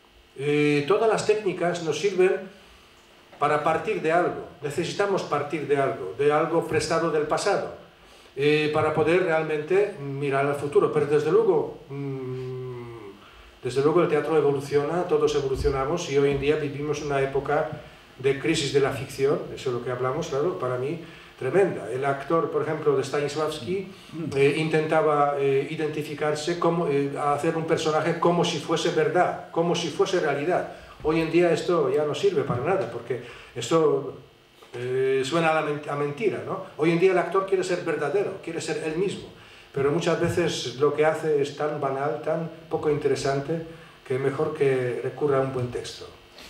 eh, todas las técnicas nos sirven para partir de algo, necesitamos partir de algo, de algo prestado del pasado, eh, para poder realmente mirar al futuro, pero desde luego... Mmm, Desde luego el teatro evoluciona, todos evolucionamos, y hoy en día vivimos una época de crisis de la ficción, eso es lo que hablamos, claro, para mí tremenda. El actor, por ejemplo, de Stanislavski, eh, intentaba eh, identificarse, como, eh, hacer un personaje como si fuese verdad, como si fuese realidad. Hoy en día esto ya no sirve para nada, porque esto eh, suena a, la ment a mentira, ¿no? Hoy en día el actor quiere ser verdadero, quiere ser él mismo. Pero muchas veces lo que hace es tan banal, tan poco interesante, que mejor que recurra a un buen texto.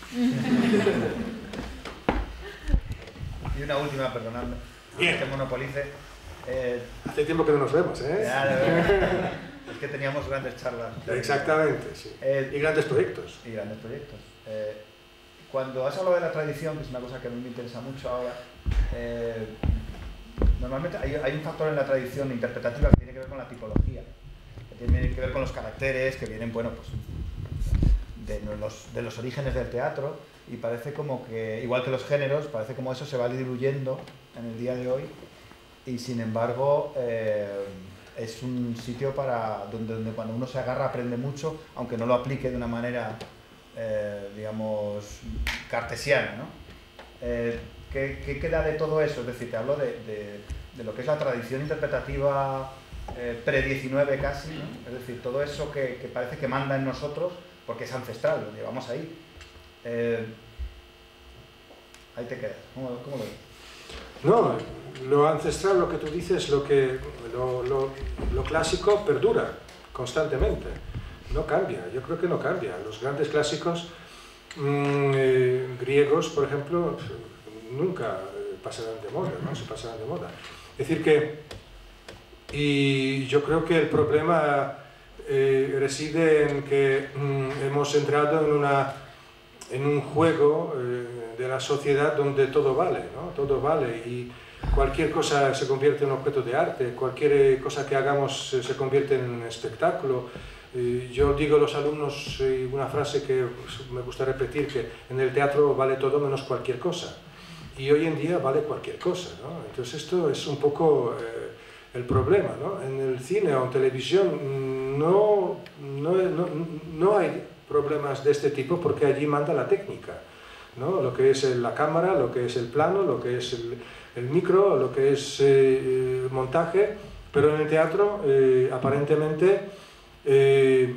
Y una última, perdonadme, Bien. que monopolice. Eh, Hace tiempo que no nos vemos, ¿eh? ya, de verdad. Es que teníamos grandes charlas. Exactamente, sí. Eh, Y grandes proyectos. Y grandes proyectos. Eh, cuando has hablado de la tradición, que es una cosa que a mí me interesa mucho ahora, eh, normalmente hay, hay un factor en la tradición interpretativa que tiene que ver con la tipología, que tiene que ver con los caracteres, que vienen, bueno, pues de los, de los orígenes del teatro, y parece como que, igual que los géneros, parece como eso se va diluyendo en el día de hoy, y sin embargo eh, es un sitio para donde, donde cuando uno se agarra aprende mucho, aunque no lo aplique de una manera, eh, digamos, cartesiana, ¿no? Eh, ¿Qué, ¿Qué queda de todo eso? Es decir, te hablo de, de, de lo que es la tradición interpretativa eh, pre diecinueve casi, ¿no? Es decir, todo eso que, que parece que manda en nosotros, porque es ancestral, lo llevamos ahí. Eh, ahí te quedas. ¿Cómo, cómo lo ves? No, lo ancestral, lo que tú dices, lo, que, lo, lo, lo clásico perdura constantemente, no cambia, yo creo que no cambia. Los grandes clásicos mmm, eh, griegos, por ejemplo, nunca pasarán de moda, ¿no? Se pasarán de moda. Es decir que, y yo creo que el problema eh, reside en que mmm, hemos entrado en, una, en un juego eh, de la sociedad donde todo vale, ¿no? Todo vale y cualquier cosa se convierte en objeto de arte, cualquier cosa que hagamos se convierte en espectáculo. Yo digo a los alumnos una frase que me gusta repetir, que en el teatro vale todo menos cualquier cosa. Y hoy en día vale cualquier cosa, ¿no? Entonces esto es un poco eh, el problema, ¿no? En el cine o en televisión no, no, no, no hay problemas de este tipo porque allí manda la técnica, ¿no? Lo que es la cámara, lo que es el plano, lo que es el, el micro, lo que es eh, montaje, pero en el teatro eh, aparentemente eh,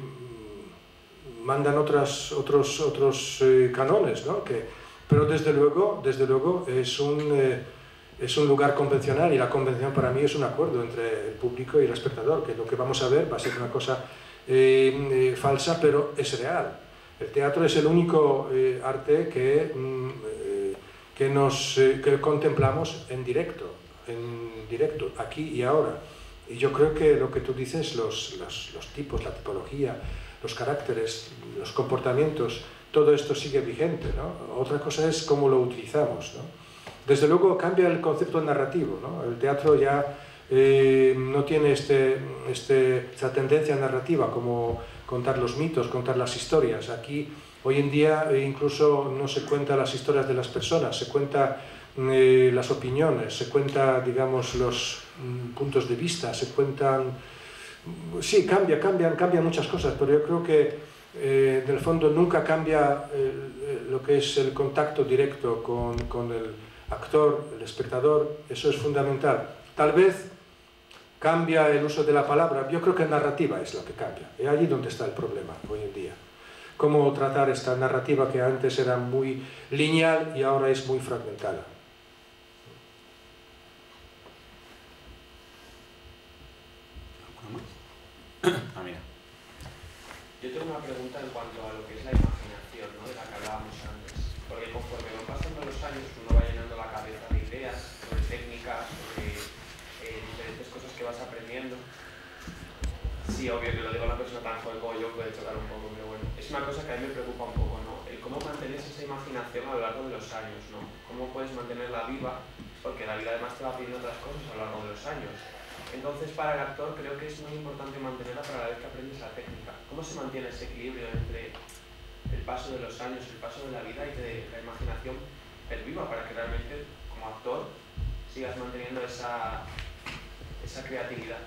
mandan otras, otros, otros eh, canones, ¿no? Que, pero desde luego, desde luego es, un, eh, es un lugar convencional y la convención para mí es un acuerdo entre el público y el espectador, que lo que vamos a ver va a ser una cosa eh, eh, falsa, pero es real. El teatro es el único eh, arte que, mm, eh, que, nos, eh, que contemplamos en directo, en directo, aquí y ahora. Y yo creo que lo que tú dices, los, los, los tipos, la tipología, los caracteres, los comportamientos, todo esto sigue vigente, ¿no? Otra cosa es cómo lo utilizamos, ¿no? Desde luego cambia el concepto narrativo, ¿no? El teatro ya eh, no tiene este, este, esta tendencia narrativa como contar los mitos, contar las historias. Aquí, hoy en día, eh, incluso no se cuentan las historias de las personas, se cuentan eh, las opiniones, se cuentan, digamos, los mm, puntos de vista, se cuentan... Sí, cambia, cambian, cambian muchas cosas, pero yo creo que eh, en el fondo nunca cambia eh, lo que es el contacto directo con, con el actor, el espectador, eso es fundamental. Tal vez cambia el uso de la palabra, yo creo que narrativa es lo que cambia, es allí donde está el problema hoy en día. Cómo tratar esta narrativa que antes era muy lineal y ahora es muy fragmentada. Ah, mira. Yo tengo una pregunta en cuanto a lo que es la imaginación, ¿no? De la que hablábamos antes. Porque conforme van pasando los años, uno va llenando la cabeza de ideas, sobre técnicas, sobre eh, diferentes cosas que vas aprendiendo. Sí, obvio que lo digo a una persona tan joven como yo puede chocar un poco, pero bueno. Es una cosa que a mí me preocupa un poco, ¿no? El cómo mantienes esa imaginación a lo largo de los años, ¿no? Cómo puedes mantenerla viva, porque la vida además te va pidiendo otras cosas a lo largo de los años. Entonces, para el actor creo que es muy importante mantenerla para la vez que aprendes la técnica. ¿Cómo se mantiene ese equilibrio entre el paso de los años, el paso de la vida y de la imaginación perviva para que realmente, como actor, sigas manteniendo esa, esa creatividad?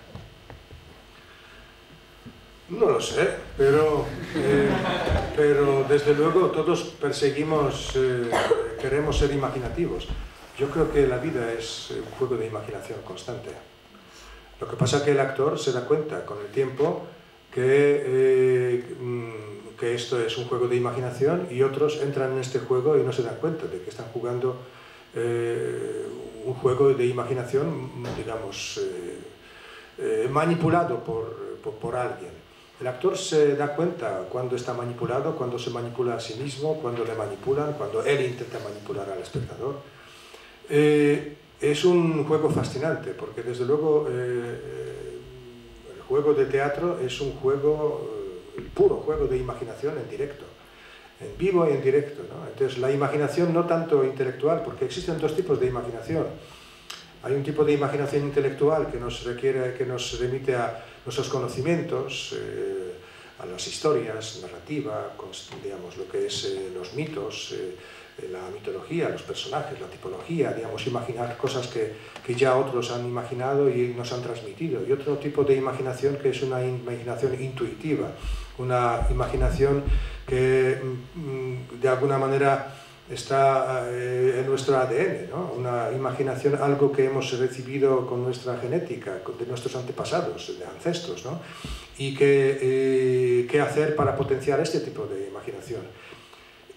No lo sé, pero, eh, pero desde luego todos perseguimos, eh, queremos ser imaginativos. Yo creo que la vida es un juego de imaginación constante. Lo que pasa es que el actor se da cuenta con el tiempo que, eh, que esto es un juego de imaginación y otros entran en este juego y no se dan cuenta de que están jugando eh, un juego de imaginación, digamos, eh, eh, manipulado por, por, por alguien. El actor se da cuenta cuando está manipulado, cuando se manipula a sí mismo, cuando le manipulan, cuando él intenta manipular al espectador. Eh, Es un juego fascinante, porque desde luego eh, el juego de teatro es un juego, el puro juego de imaginación en directo, en vivo y en directo, ¿no? Entonces la imaginación no tanto intelectual, porque existen dos tipos de imaginación. Hay un tipo de imaginación intelectual que nos requiere, que nos remite a nuestros conocimientos, eh, a las historias, narrativa, digamos, lo que es eh, los mitos, eh, la mitología, los personajes, la tipología, digamos, imaginar cosas que, que ya otros han imaginado y nos han transmitido. Y otro tipo de imaginación que es una imaginación intuitiva, una imaginación que de alguna manera está eh, en nuestro A D N, ¿no? Una imaginación, algo que hemos recibido con nuestra genética, de nuestros antepasados, de ancestros, ¿no? Y que, eh, qué hacer para potenciar este tipo de imaginación.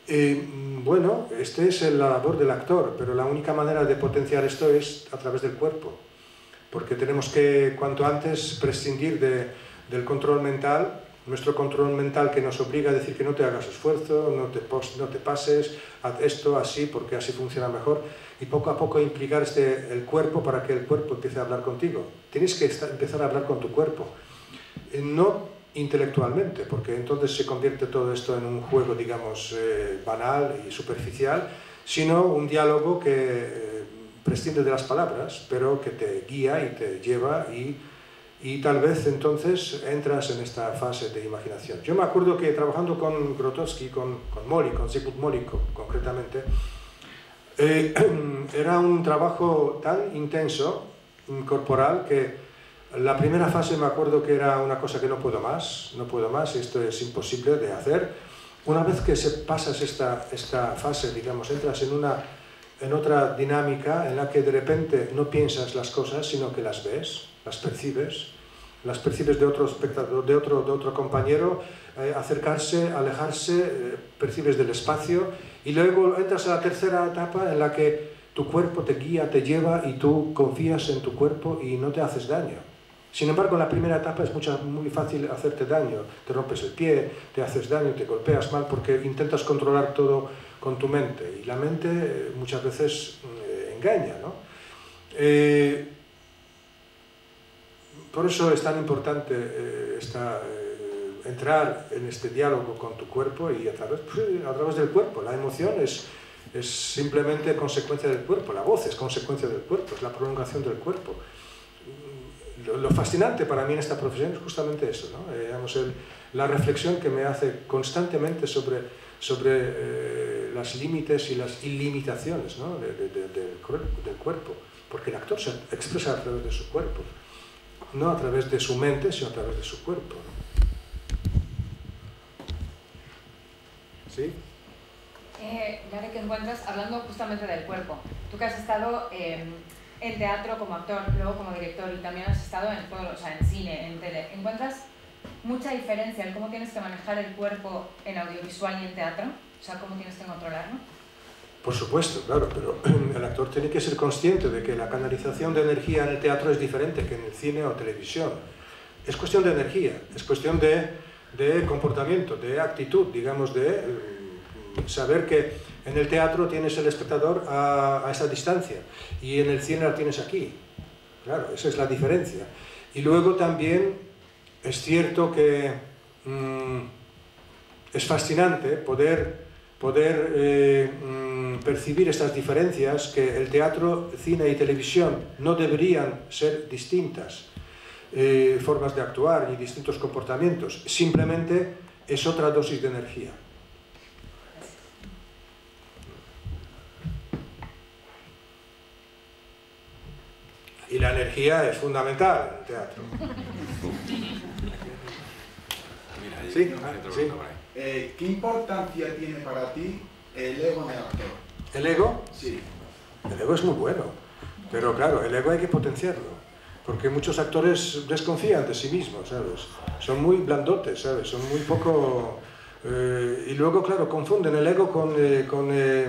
Eh, bueno, este es la labor del actor, pero la única manera de potenciar esto es a través del cuerpo, porque tenemos que, cuanto antes, prescindir de, del control mental, nuestro control mental que nos obliga a decir que no te hagas esfuerzo, no te, no te pases, haz esto así porque así funciona mejor, y poco a poco implicar este, el cuerpo para que el cuerpo empiece a hablar contigo. Tienes que estar, empezar a hablar con tu cuerpo, no intelectualmente, porque entonces se convierte todo esto en un juego, digamos, eh, banal y superficial, sino un diálogo que eh, prescinde de las palabras, pero que te guía y te lleva y, y tal vez entonces entras en esta fase de imaginación. Yo me acuerdo que trabajando con Grotowski, con, con Molly, con Zygmunt Molly concretamente, eh, era un trabajo tan intenso, corporal, que la primera fase me acuerdo que era una cosa que no puedo más, no puedo más, esto es imposible de hacer. Una vez que se pasas esta, esta fase, digamos, entras en, una, en otra dinámica en la que de repente no piensas las cosas, sino que las ves, las percibes, las percibes de otro espectador, de otro, de otro compañero, eh, acercarse, alejarse, eh, percibes del espacio, y luego entras a la tercera etapa en la que tu cuerpo te guía, te lleva y tú confías en tu cuerpo y no te haces daño. Sin embargo, en la primera etapa es mucha, muy fácil hacerte daño, te rompes el pie, te haces daño, te golpeas mal porque intentas controlar todo con tu mente, y la mente eh, muchas veces eh, engaña, ¿no? Eh, por eso es tan importante eh, esta, eh, entrar en este diálogo con tu cuerpo, y a través, pues, a través del cuerpo. La emoción es, es simplemente consecuencia del cuerpo, la voz es consecuencia del cuerpo, es la prolongación del cuerpo. Lo, lo fascinante para mí en esta profesión es justamente eso, ¿no? Eh, digamos, el, la reflexión que me hace constantemente sobre, sobre eh, las límites y las ilimitaciones, ¿no? de, de, de, de, del cuerpo, porque el actor se expresa a través de su cuerpo, no a través de su mente, sino a través de su cuerpo, ¿no? ¿Sí? Eh, ya de que encuentras, hablando justamente del cuerpo, tú que has estado eh, en teatro como actor, luego como director, y también has estado en todo, o sea, en cine, en tele, ¿encuentras mucha diferencia en cómo tienes que manejar el cuerpo en audiovisual y en teatro? O sea, ¿cómo tienes que controlarlo? Por supuesto, claro, pero el actor tiene que ser consciente de que la canalización de energía en el teatro es diferente que en el cine o televisión. Es cuestión de energía, es cuestión de, de comportamiento, de actitud, digamos, de eh, saber que en el teatro tienes el espectador a, a esa distancia y en el cine la tienes aquí. Claro, esa es la diferencia. Y luego también es cierto que mmm, es fascinante poder, poder eh, mmm, percibir estas diferencias, que el teatro, cine y televisión no deberían ser distintas eh, formas de actuar ni distintos comportamientos, simplemente es otra dosis de energía. Y la energía es fundamental en el teatro. ¿Sí? ¿Sí? Eh, ¿Qué importancia tiene para ti el ego en el actor? ¿El ego? Sí. El ego es muy bueno, pero claro, el ego hay que potenciarlo, porque muchos actores desconfían de sí mismos, ¿sabes? Son muy blandotes, ¿sabes? Son muy poco... Eh, y luego, claro, confunden el ego con... Eh, con eh,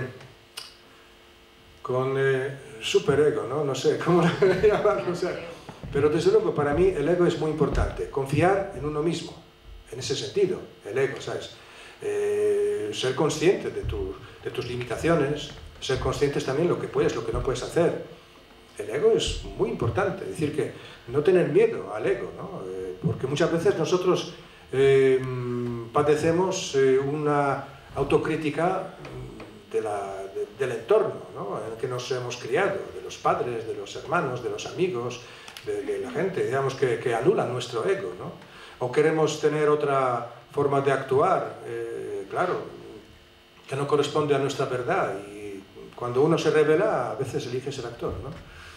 con eh, superego, ¿no? No sé cómo llamarlo, o sea, pero desde luego para mí el ego es muy importante, confiar en uno mismo, en ese sentido, el ego, ¿sabes? Eh, ser consciente de, tu, de tus limitaciones, ser conscientes también lo que puedes, lo que no puedes hacer. El ego es muy importante, es decir, que no tener miedo al ego, ¿no? Eh, porque muchas veces nosotros eh, padecemos eh, una autocrítica de la, de, del entorno, ¿no? En el que nos hemos criado, de los padres, de los hermanos, de los amigos, de, de la gente, digamos, que, que anulan nuestro ego, ¿no? O queremos tener otra forma de actuar, eh, claro, que no corresponde a nuestra verdad, y cuando uno se revela, a veces elige ser actor, ¿no?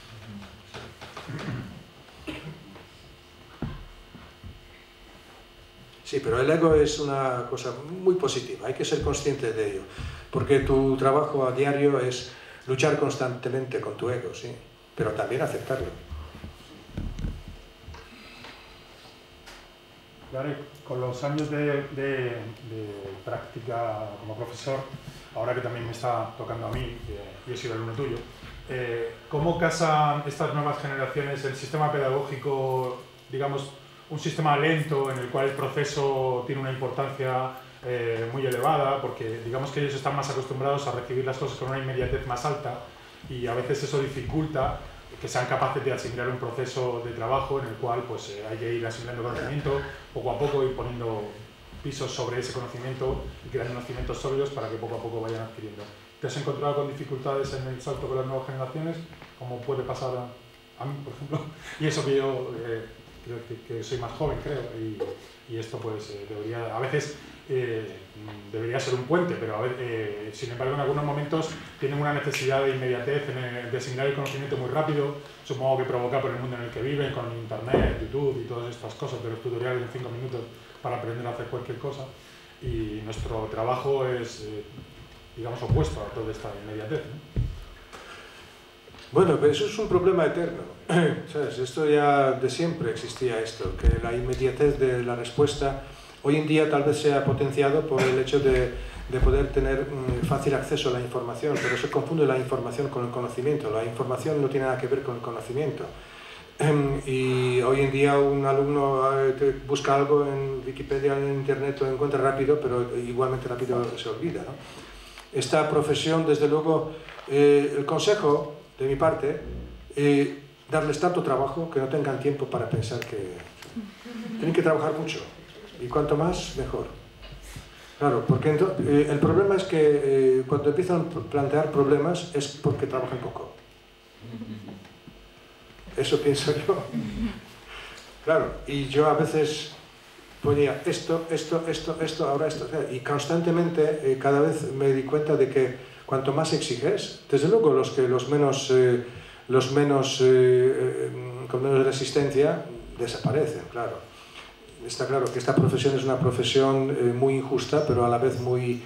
Sí, pero el ego es una cosa muy positiva, hay que ser consciente de ello, porque tu trabajo a diario es luchar constantemente con tu ego, sí, pero también aceptarlo. Vale. con los años de, de, de práctica como profesor, ahora que también me está tocando a mí, y he sido alumno tuyo, eh, ¿cómo casan estas nuevas generaciones el sistema pedagógico, digamos, un sistema lento en el cual el proceso tiene una importancia eh, muy elevada, porque digamos que ellos están más acostumbrados a recibir las cosas con una inmediatez más alta y a veces eso dificulta que sean capaces de asimilar un proceso de trabajo en el cual pues, eh, hay que ir asimilando conocimiento, poco a poco ir poniendo pisos sobre ese conocimiento y creando conocimientos sólidos para que poco a poco vayan adquiriendo. ¿Te has encontrado con dificultades en el salto con las nuevas generaciones? Como puede pasar a, a mí, por ejemplo. Y eso que yo eh, creo que, que soy más joven, creo, y, y esto pues eh, debería, a veces eh, debería ser un puente, pero a ver, eh, sin embargo en algunos momentos tienen una necesidad de inmediatez, de asimilar el conocimiento muy rápido, supongo que provoca por el mundo en el que viven, con internet, YouTube y todas estas cosas, de los tutoriales en cinco minutos para aprender a hacer cualquier cosa, y nuestro trabajo es, eh, digamos, opuesto a toda esta inmediatez, ¿no? Bueno, pero eso es un problema eterno, ¿sabes? Esto ya de siempre existía esto, que la inmediatez de la respuesta hoy en día tal vez sea potenciado por el hecho de, de poder tener um, fácil acceso a la información, pero se confunde la información con el conocimiento. La información no tiene nada que ver con el conocimiento. Um, y hoy en día un alumno uh, te busca algo en Wikipedia, en Internet, lo encuentra rápido, pero igualmente rápido se olvida, ¿no? Esta profesión, desde luego, eh, el consejo de mi parte, eh, darles tanto trabajo que no tengan tiempo para pensar que tienen que trabajar mucho. Y cuanto más, mejor. Claro, porque eh, el problema es que eh, cuando empiezan a plantear problemas es porque trabajan poco. Eso pienso yo. Claro, y yo a veces ponía esto, esto, esto, esto, ahora esto, y constantemente eh, cada vez me di cuenta de que cuanto más exiges, desde luego los que los menos, eh, los menos, eh, eh, con menos resistencia desaparecen, claro. Está claro que esta profesión es una profesión eh, muy injusta, pero a la vez muy,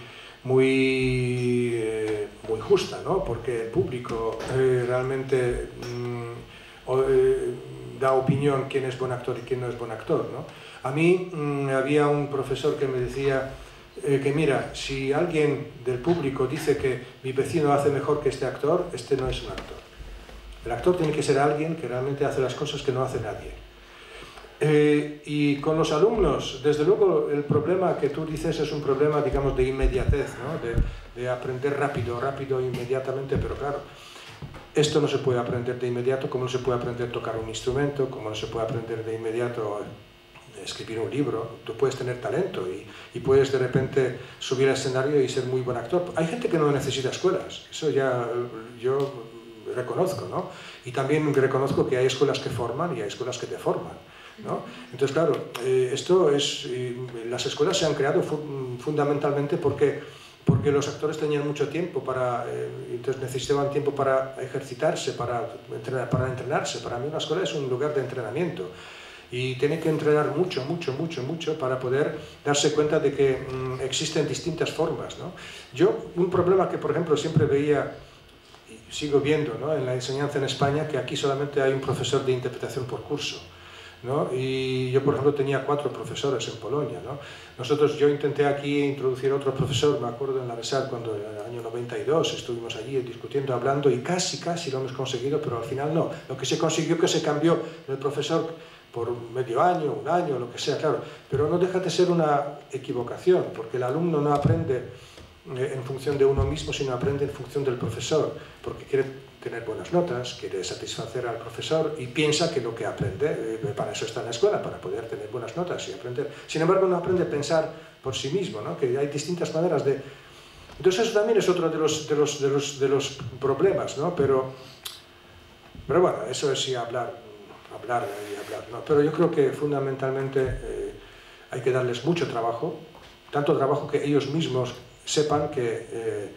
muy, eh, muy justa, ¿no? Porque el público eh, realmente mm, o, eh, da opinión quién es buen actor y quién no es buen actor, ¿no? A mí mm, había un profesor que me decía eh, que mira, si alguien del público dice que mi vecino hace mejor que este actor, este no es un actor. El actor tiene que ser alguien que realmente hace las cosas que no hace nadie. Eh, y con los alumnos, desde luego, el problema que tú dices es un problema, digamos, de inmediatez, ¿no? de, de aprender rápido, rápido, inmediatamente, pero claro, esto no se puede aprender de inmediato, como no se puede aprender a tocar un instrumento, como no se puede aprender de inmediato a escribir un libro. Tú puedes tener talento y, y puedes de repente subir al escenario y ser muy buen actor. Hay gente que no necesita escuelas, eso ya yo reconozco, ¿no? Y también reconozco que hay escuelas que forman y hay escuelas que te forman, ¿no? Entonces, claro, eh, esto es, eh, las escuelas se han creado fu fundamentalmente porque, porque los actores tenían mucho tiempo para, eh, entonces necesitaban tiempo para ejercitarse, para, entrenar, para entrenarse. Para mí una escuela es un lugar de entrenamiento y tienen que entrenar mucho, mucho, mucho, mucho para poder darse cuenta de que mm, existen distintas formas, ¿no? Yo, un problema que, por ejemplo, siempre veía y sigo viendo, ¿no?, en la enseñanza en España, que aquí solamente hay un profesor de interpretación por curso, ¿no? Y yo, por ejemplo, tenía cuatro profesores en Polonia, ¿no? Nosotros, yo intenté aquí introducir otro profesor, me acuerdo en la Resart, cuando en el año noventa y dos estuvimos allí discutiendo, hablando, y casi, casi lo hemos conseguido, pero al final no. Lo que se consiguió que se cambió el profesor por medio año, un año, lo que sea, claro. Pero no deja de ser una equivocación, porque el alumno no aprende en función de uno mismo, sino aprende en función del profesor, porque quiere tener buenas notas, quiere satisfacer al profesor y piensa que lo que aprende, eh, para eso está en la escuela, para poder tener buenas notas y aprender. Sin embargo, no aprende a pensar por sí mismo, ¿no? Que hay distintas maneras de... Entonces eso también es otro de los, de los, de los, de los problemas, ¿no? Pero, pero bueno, eso es sí hablar, hablar y hablar, ¿no? Pero yo creo que fundamentalmente eh, hay que darles mucho trabajo, tanto trabajo que ellos mismos sepan que... Eh,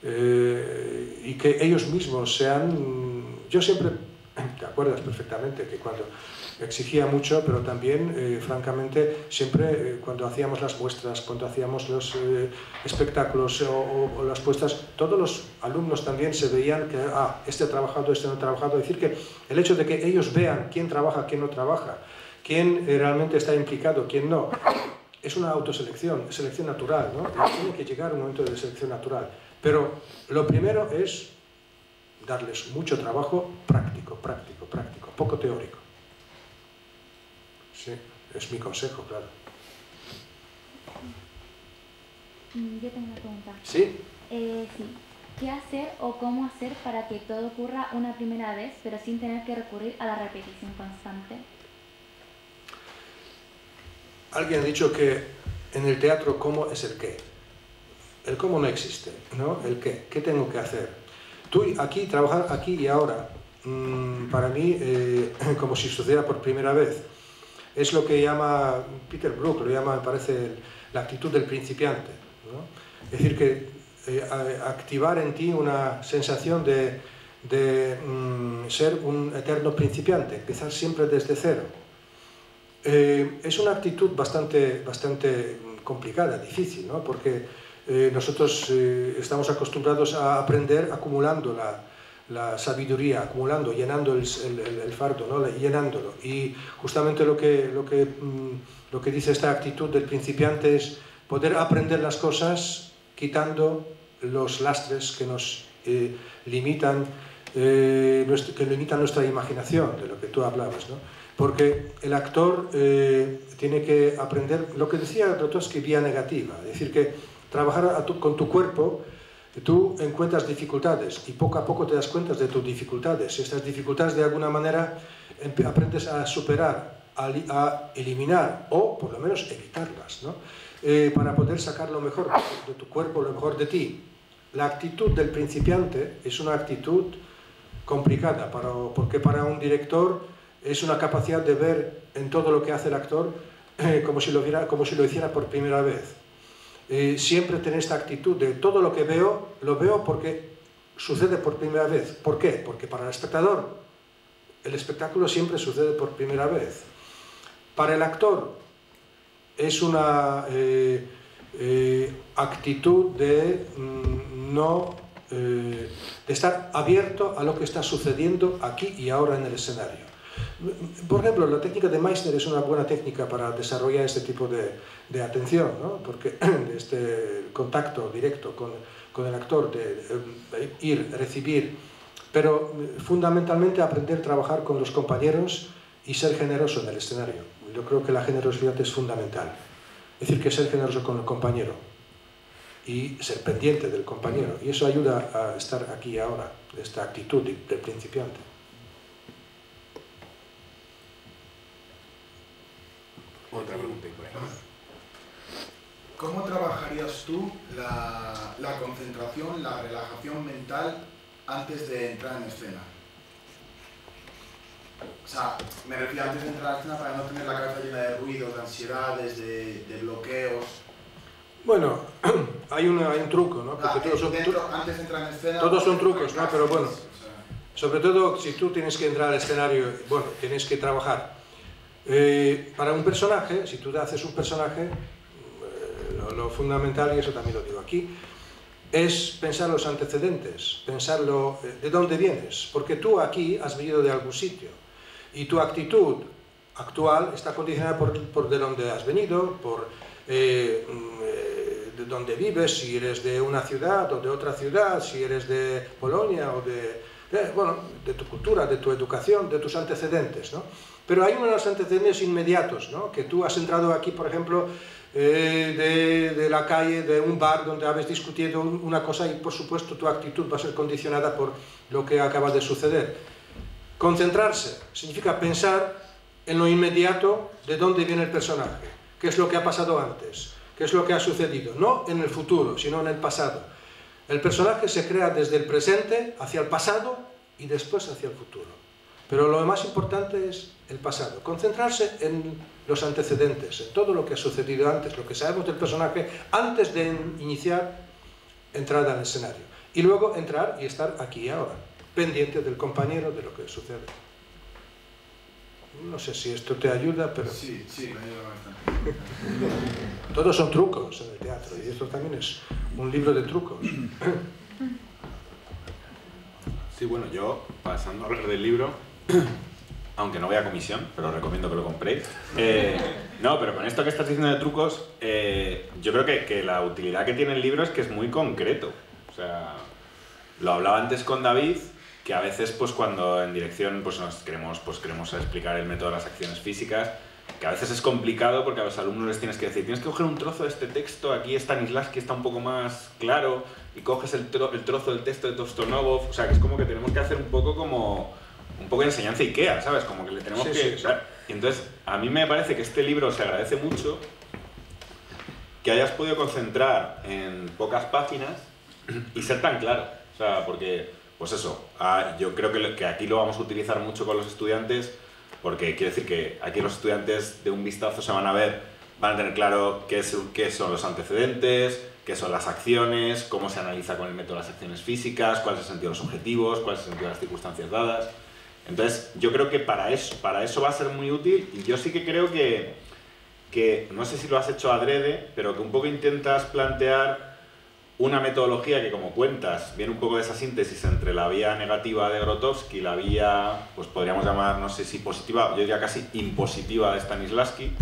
Eh, y que ellos mismos sean... Yo siempre, te acuerdas perfectamente que cuando exigía mucho, pero también, eh, francamente, siempre eh, cuando hacíamos las muestras, cuando hacíamos los eh, espectáculos o, o, o las puestas, todos los alumnos también se veían que, ah, este ha trabajado, este no ha trabajado. Es decir, que el hecho de que ellos vean quién trabaja, quién no trabaja, quién eh, realmente está implicado, quién no, es una autoselección, es selección natural, ¿no? Tiene que llegar un momento de selección natural. Pero lo primero es darles mucho trabajo práctico, práctico, práctico, poco teórico. Sí, es mi consejo, claro. Yo tengo una pregunta. ¿Sí? Eh, sí. ¿Qué hacer o cómo hacer para que todo ocurra una primera vez, pero sin tener que recurrir a la repetición constante? Alguien ha dicho que en el teatro cómo es el qué. El cómo no existe, ¿no? El qué. ¿Qué tengo que hacer? Tú aquí, trabajar aquí y ahora, mmm, para mí, eh, como si sucediera por primera vez, es lo que llama Peter Brook, lo llama, me parece, la actitud del principiante, ¿no? Es decir, que eh, activar en ti una sensación de, de mm, ser un eterno principiante, empezar siempre desde cero. Eh, es una actitud bastante, bastante complicada, difícil, ¿no? Porque eh, nosotros eh, estamos acostumbrados a aprender acumulando la, la sabiduría, acumulando, llenando el, el, el fardo, ¿no? Llenándolo. Y justamente lo que, lo, que, mm, lo que dice esta actitud del principiante es poder aprender las cosas quitando los lastres que nos eh, limitan, eh, nuestro, que limitan nuestra imaginación, de lo que tú hablabas, ¿no? Porque el actor eh, tiene que aprender, lo que decía Grotowski, vía negativa, es decir, que trabajar a tu, con tu cuerpo, tú encuentras dificultades y poco a poco te das cuenta de tus dificultades. Y estas dificultades de alguna manera aprendes a superar, a, a eliminar o por lo menos evitarlas, ¿no? Eh, para poder sacar lo mejor de tu cuerpo, lo mejor de ti. La actitud del principiante es una actitud complicada, para, porque para un director es una capacidad de ver en todo lo que hace el actor eh, como, si lo viera, como si lo hiciera por primera vez. Eh, siempre tener esta actitud de todo lo que veo, lo veo porque sucede por primera vez. ¿Por qué? Porque para el espectador el espectáculo siempre sucede por primera vez. Para el actor es una eh, eh, actitud de mm, no eh, de estar abierto a lo que está sucediendo aquí y ahora en el escenario. Por ejemplo, la técnica de Meissner es una buena técnica para desarrollar este tipo de, de atención, ¿no? Porque este contacto directo con, con el actor, de, de ir, recibir, pero fundamentalmente aprender a trabajar con los compañeros y ser generoso en el escenario. Yo creo que la generosidad es fundamental. Es decir, que ser generoso con el compañero y ser pendiente del compañero. Y eso ayuda a estar aquí ahora, esta actitud de, de principiante. Otra pregunta. ¿Cómo trabajarías tú la, la concentración, la relajación mental antes de entrar en escena? O sea, me refiero antes de entrar a escena para no tener la cabeza llena de ruidos, de ansiedades, de, de bloqueos. Bueno, hay, una, hay un truco, ¿no? Porque Ah, todos son, dentro, antes de entrar en escena... todos son trucos, ¿no? Pero bueno, o sea, sobre todo si tú tienes que entrar al escenario, bueno, tienes que trabajar. Eh, para un personaje, si tú haces un personaje, eh, lo, lo fundamental, y eso también lo digo aquí, es pensar los antecedentes, pensar lo, eh, de dónde vienes, porque tú aquí has venido de algún sitio y tu actitud actual está condicionada por, por de dónde has venido, por eh, eh, de dónde vives, si eres de una ciudad o de otra ciudad, si eres de Polonia o de, de, bueno, de tu cultura, de tu educación, de tus antecedentes, ¿no? Pero hay unos antecedentes inmediatos, ¿no? Que tú has entrado aquí, por ejemplo, eh, de, de la calle, de un bar donde habéis discutido una cosa y, por supuesto, tu actitud va a ser condicionada por lo que acaba de suceder. Concentrarse significa pensar en lo inmediato de dónde viene el personaje, qué es lo que ha pasado antes, qué es lo que ha sucedido, no en el futuro, sino en el pasado. El personaje se crea desde el presente hacia el pasado y después hacia el futuro. Pero lo más importante es el pasado, concentrarse en los antecedentes, en todo lo que ha sucedido antes, lo que sabemos del personaje antes de iniciar entrada al escenario. Y luego entrar y estar aquí y ahora, pendiente del compañero, de lo que sucede. No sé si esto te ayuda, pero... Sí, sí, me ayuda bastante. Todos son trucos en el teatro, y esto también es un libro de trucos. Sí, bueno, yo, pasando a hablar del libro, aunque no vaya a comisión, pero recomiendo que lo compréis. Eh, no, pero con esto que estás diciendo de trucos, eh, yo creo que, que la utilidad que tiene el libro es que es muy concreto. O sea, lo hablaba antes con David, que a veces pues cuando en dirección pues nos queremos, pues, queremos explicar el método de las acciones físicas, que a veces es complicado porque a los alumnos les tienes que decir, tienes que coger un trozo de este texto, aquí Stanislavski está un poco más claro, y coges el, tro el trozo del texto de Tostonovov, o sea, que es como que tenemos que hacer un poco como, un poco de enseñanza IKEA, ¿sabes? Como que le tenemos sí, que... Sí, sí. O sea, y entonces, a mí me parece que este libro se agradece mucho que hayas podido concentrar en pocas páginas y ser tan claro, o sea, porque, pues eso, ah, yo creo que, que aquí lo vamos a utilizar mucho con los estudiantes, porque quiere decir que aquí los estudiantes de un vistazo se van a ver, van a tener claro qué, es, qué son los antecedentes, qué son las acciones, cómo se analiza con el método de las acciones físicas, cuál es el sentido de los objetivos, cuál es el sentido de las circunstancias dadas. Entonces, yo creo que para eso, para eso va a ser muy útil, y yo sí que creo que, que, no sé si lo has hecho adrede, pero que un poco intentas plantear una metodología que, como cuentas, viene un poco de esa síntesis entre la vía negativa de Grotowski y la vía, pues podríamos llamar, no sé si positiva, yo diría casi impositiva de Stanislavski,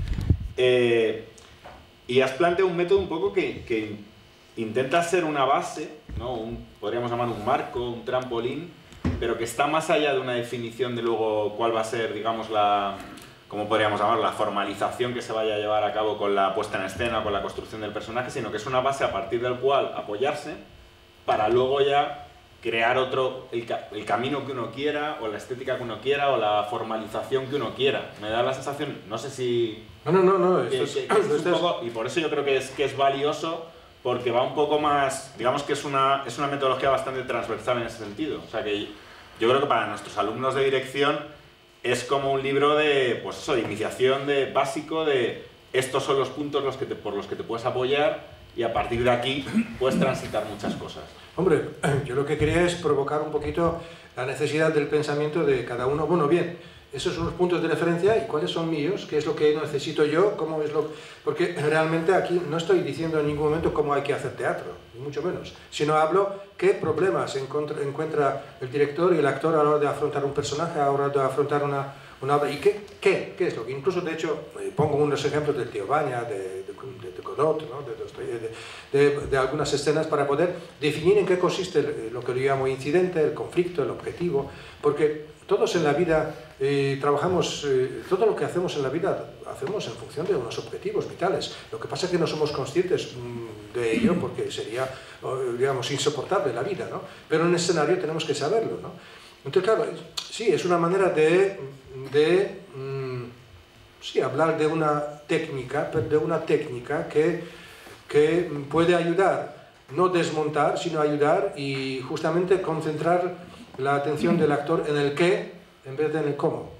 eh, y has planteado un método un poco que, que intenta ser una base, ¿no? Un, podríamos llamar un marco, un trampolín, pero que está más allá de una definición de luego cuál va a ser, digamos, la... ¿cómo podríamos llamar? La formalización que se vaya a llevar a cabo con la puesta en escena, con la construcción del personaje, sino que es una base a partir del cual apoyarse para luego ya crear otro, el, el camino que uno quiera, o la estética que uno quiera, o la formalización que uno quiera. Me da la sensación, no sé si... No, no, no, no. Que, Esto es, que, que es esto un es... poco, y por eso yo creo que es, que es valioso, porque va un poco más... Digamos que es una, es una metodología bastante transversal en ese sentido. O sea que yo creo que para nuestros alumnos de dirección es como un libro de, pues eso, de iniciación, de básico, de estos son los puntos los que te, por los que te puedes apoyar, y a partir de aquí puedes transitar muchas cosas. Hombre, yo lo que quería es provocar un poquito la necesidad del pensamiento de cada uno. Bueno, bien, esos son los puntos de referencia, y cuáles son míos, qué es lo que necesito yo, cómo es lo... Porque realmente aquí no estoy diciendo en ningún momento cómo hay que hacer teatro, ni mucho menos, sino hablo qué problemas encuentra, encuentra el director y el actor a la hora de afrontar un personaje, a la hora de afrontar una, una obra, y qué, qué, qué es lo que... Incluso, de hecho, pongo unos ejemplos del Tío Baña, de, de, de, de Godot, ¿no? de, de, de, de algunas escenas para poder definir en qué consiste lo que yo llamo incidente, el conflicto, el objetivo, porque todos en la vida eh, trabajamos, eh, todo lo que hacemos en la vida hacemos en función de unos objetivos vitales. Lo que pasa es que no somos conscientes mmm, de ello, porque sería, digamos, insoportable la vida, ¿no? Pero en el escenario tenemos que saberlo, ¿no? Entonces, claro, sí, es una manera de, de mmm, sí, hablar de una técnica, de una técnica que, que puede ayudar, no desmontar, sino ayudar y justamente concentrar la atención del actor en el qué en vez de en el cómo.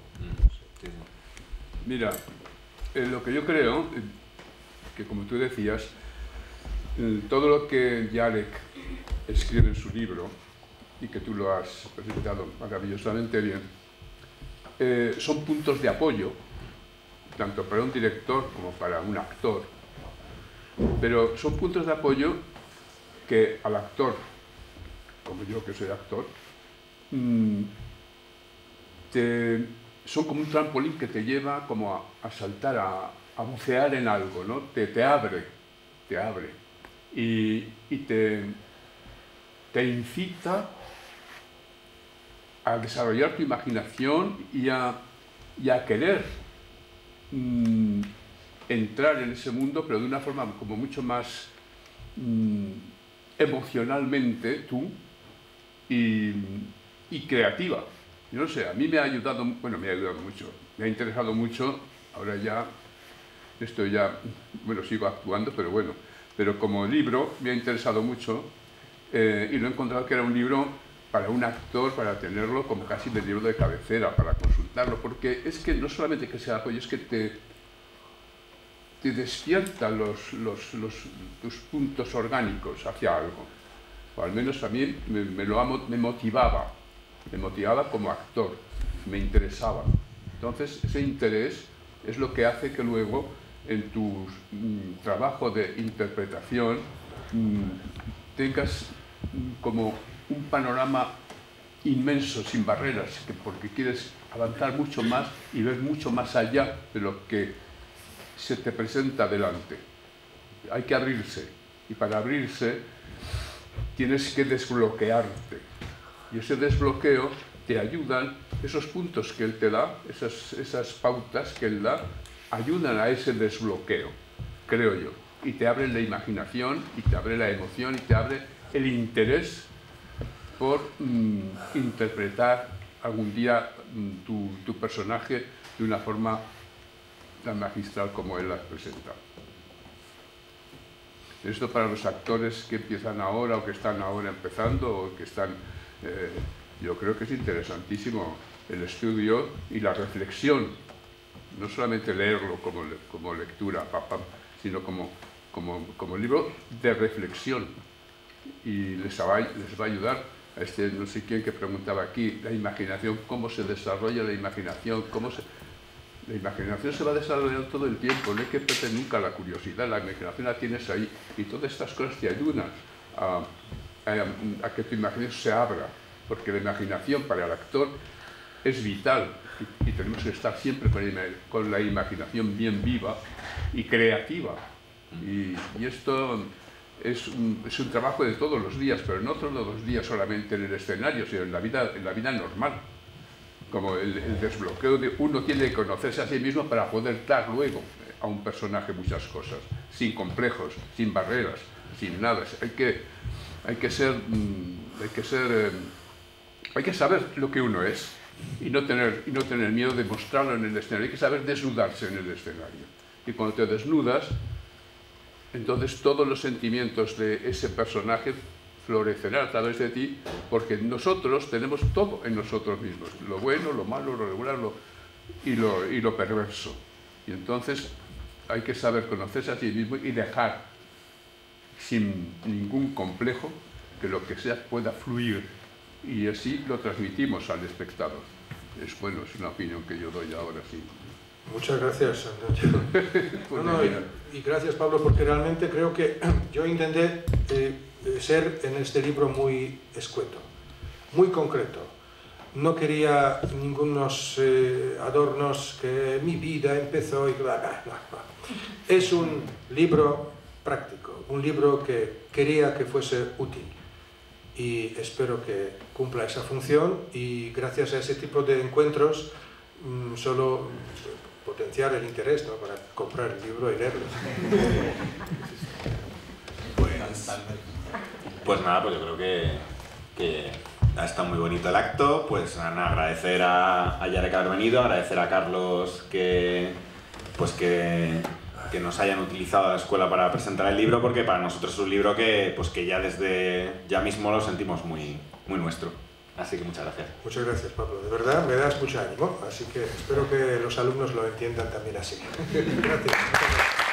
Mira, eh, lo que yo creo, eh, que como tú decías, eh, todo lo que Jarek escribe en su libro, y que tú lo has presentado maravillosamente bien, eh, son puntos de apoyo, tanto para un director como para un actor, pero son puntos de apoyo que al actor, como yo que soy actor, Te, son como un trampolín que te lleva como a, a saltar, a, a bucear en algo, ¿no? Te, te abre, te abre y, y te, te incita a desarrollar tu imaginación y a, y a querer mmm, entrar en ese mundo, pero de una forma como mucho más mmm, emocionalmente tú y y creativa. Yo no sé, a mí me ha ayudado, bueno, me ha ayudado mucho, me ha interesado mucho, ahora ya, estoy ya, bueno, sigo actuando, pero bueno, pero como libro me ha interesado mucho eh, y lo he encontrado que era un libro para un actor, para tenerlo como casi de libro de cabecera, para consultarlo, porque es que no solamente que sea apoyo, es que te, te despierta los, los, los, tus puntos orgánicos hacia algo, o al menos a mí me, me, lo, me motivaba. Me motivaba como actor, me interesaba. Entonces, ese interés es lo que hace que luego, en tu mm, trabajo de interpretación, mm, tengas mm, como un panorama inmenso, sin barreras, que porque quieres avanzar mucho más y ver mucho más allá de lo que se te presenta delante. Hay que abrirse, y para abrirse tienes que desbloquearte. Y ese desbloqueo te ayudan, esos puntos que él te da, esas, esas pautas que él da, ayudan a ese desbloqueo, creo yo. Y te abre la imaginación, y te abre la emoción, y te abre el interés por mm, interpretar algún día mm, tu, tu personaje de una forma tan magistral como él las presenta. Esto para los actores que empiezan ahora o que están ahora empezando o que están... Eh, yo creo que es interesantísimo el estudio y la reflexión. No solamente leerlo como, como lectura, pa, pa, sino como, como, como libro de reflexión. Y les va, les va a ayudar a este no sé quién que preguntaba aquí, la imaginación, cómo se desarrolla la imaginación, cómo se... La imaginación se va desarrollando todo el tiempo, no hay que perder nunca la curiosidad, la imaginación la tienes ahí y todas estas cosas te ayudan a, a, a que tu imaginación se abra, porque la imaginación para el actor es vital y, y tenemos que estar siempre con, con la imaginación bien viva y creativa. Y, y esto es un, es un trabajo de todos los días, pero no todos los días solamente en el escenario, sino en la vida, en la vida normal. Como el, el desbloqueo de uno tiene que conocerse a sí mismo para poder dar luego a un personaje muchas cosas, sin complejos, sin barreras, sin nada. Hay que, hay que ser, hay que ser, eh, hay que saber lo que uno es y no tener, y no tener miedo de mostrarlo en el escenario. Hay que saber desnudarse en el escenario. Y cuando te desnudas, entonces todos los sentimientos de ese personaje florecerá a través de ti, porque nosotros tenemos todo en nosotros mismos, lo bueno, lo malo, lo regular lo, y, lo, y lo perverso. Y entonces hay que saber conocerse a sí mismo y dejar sin ningún complejo que lo que sea pueda fluir, y así lo transmitimos al espectador. Es bueno, es una opinión que yo doy ahora, sí. Muchas gracias, Antonio. No, no, y, y gracias, Pablo, porque realmente creo que yo intenté eh, ser en este libro muy escueto, muy concreto. No quería ningunos eh, adornos que mi vida empezó y bla, bla, bla, bla. Es un libro práctico, un libro que quería que fuese útil y espero que cumpla esa función, y gracias a ese tipo de encuentros mmm, solo potenciar el interés, ¿no?, para comprar el libro y leerlo. Pues, pues nada, pues yo creo que, que ha estado muy bonito el acto. Pues nada, agradecer a, a Yarek haber venido, agradecer a Carlos que, pues que, que nos hayan utilizado a la escuela para presentar el libro, porque para nosotros es un libro que, pues que ya desde ya mismo lo sentimos muy, muy nuestro. Así que muchas gracias. Muchas gracias, Pablo. De verdad, me das mucho ánimo, así que espero que los alumnos lo entiendan también así. Gracias.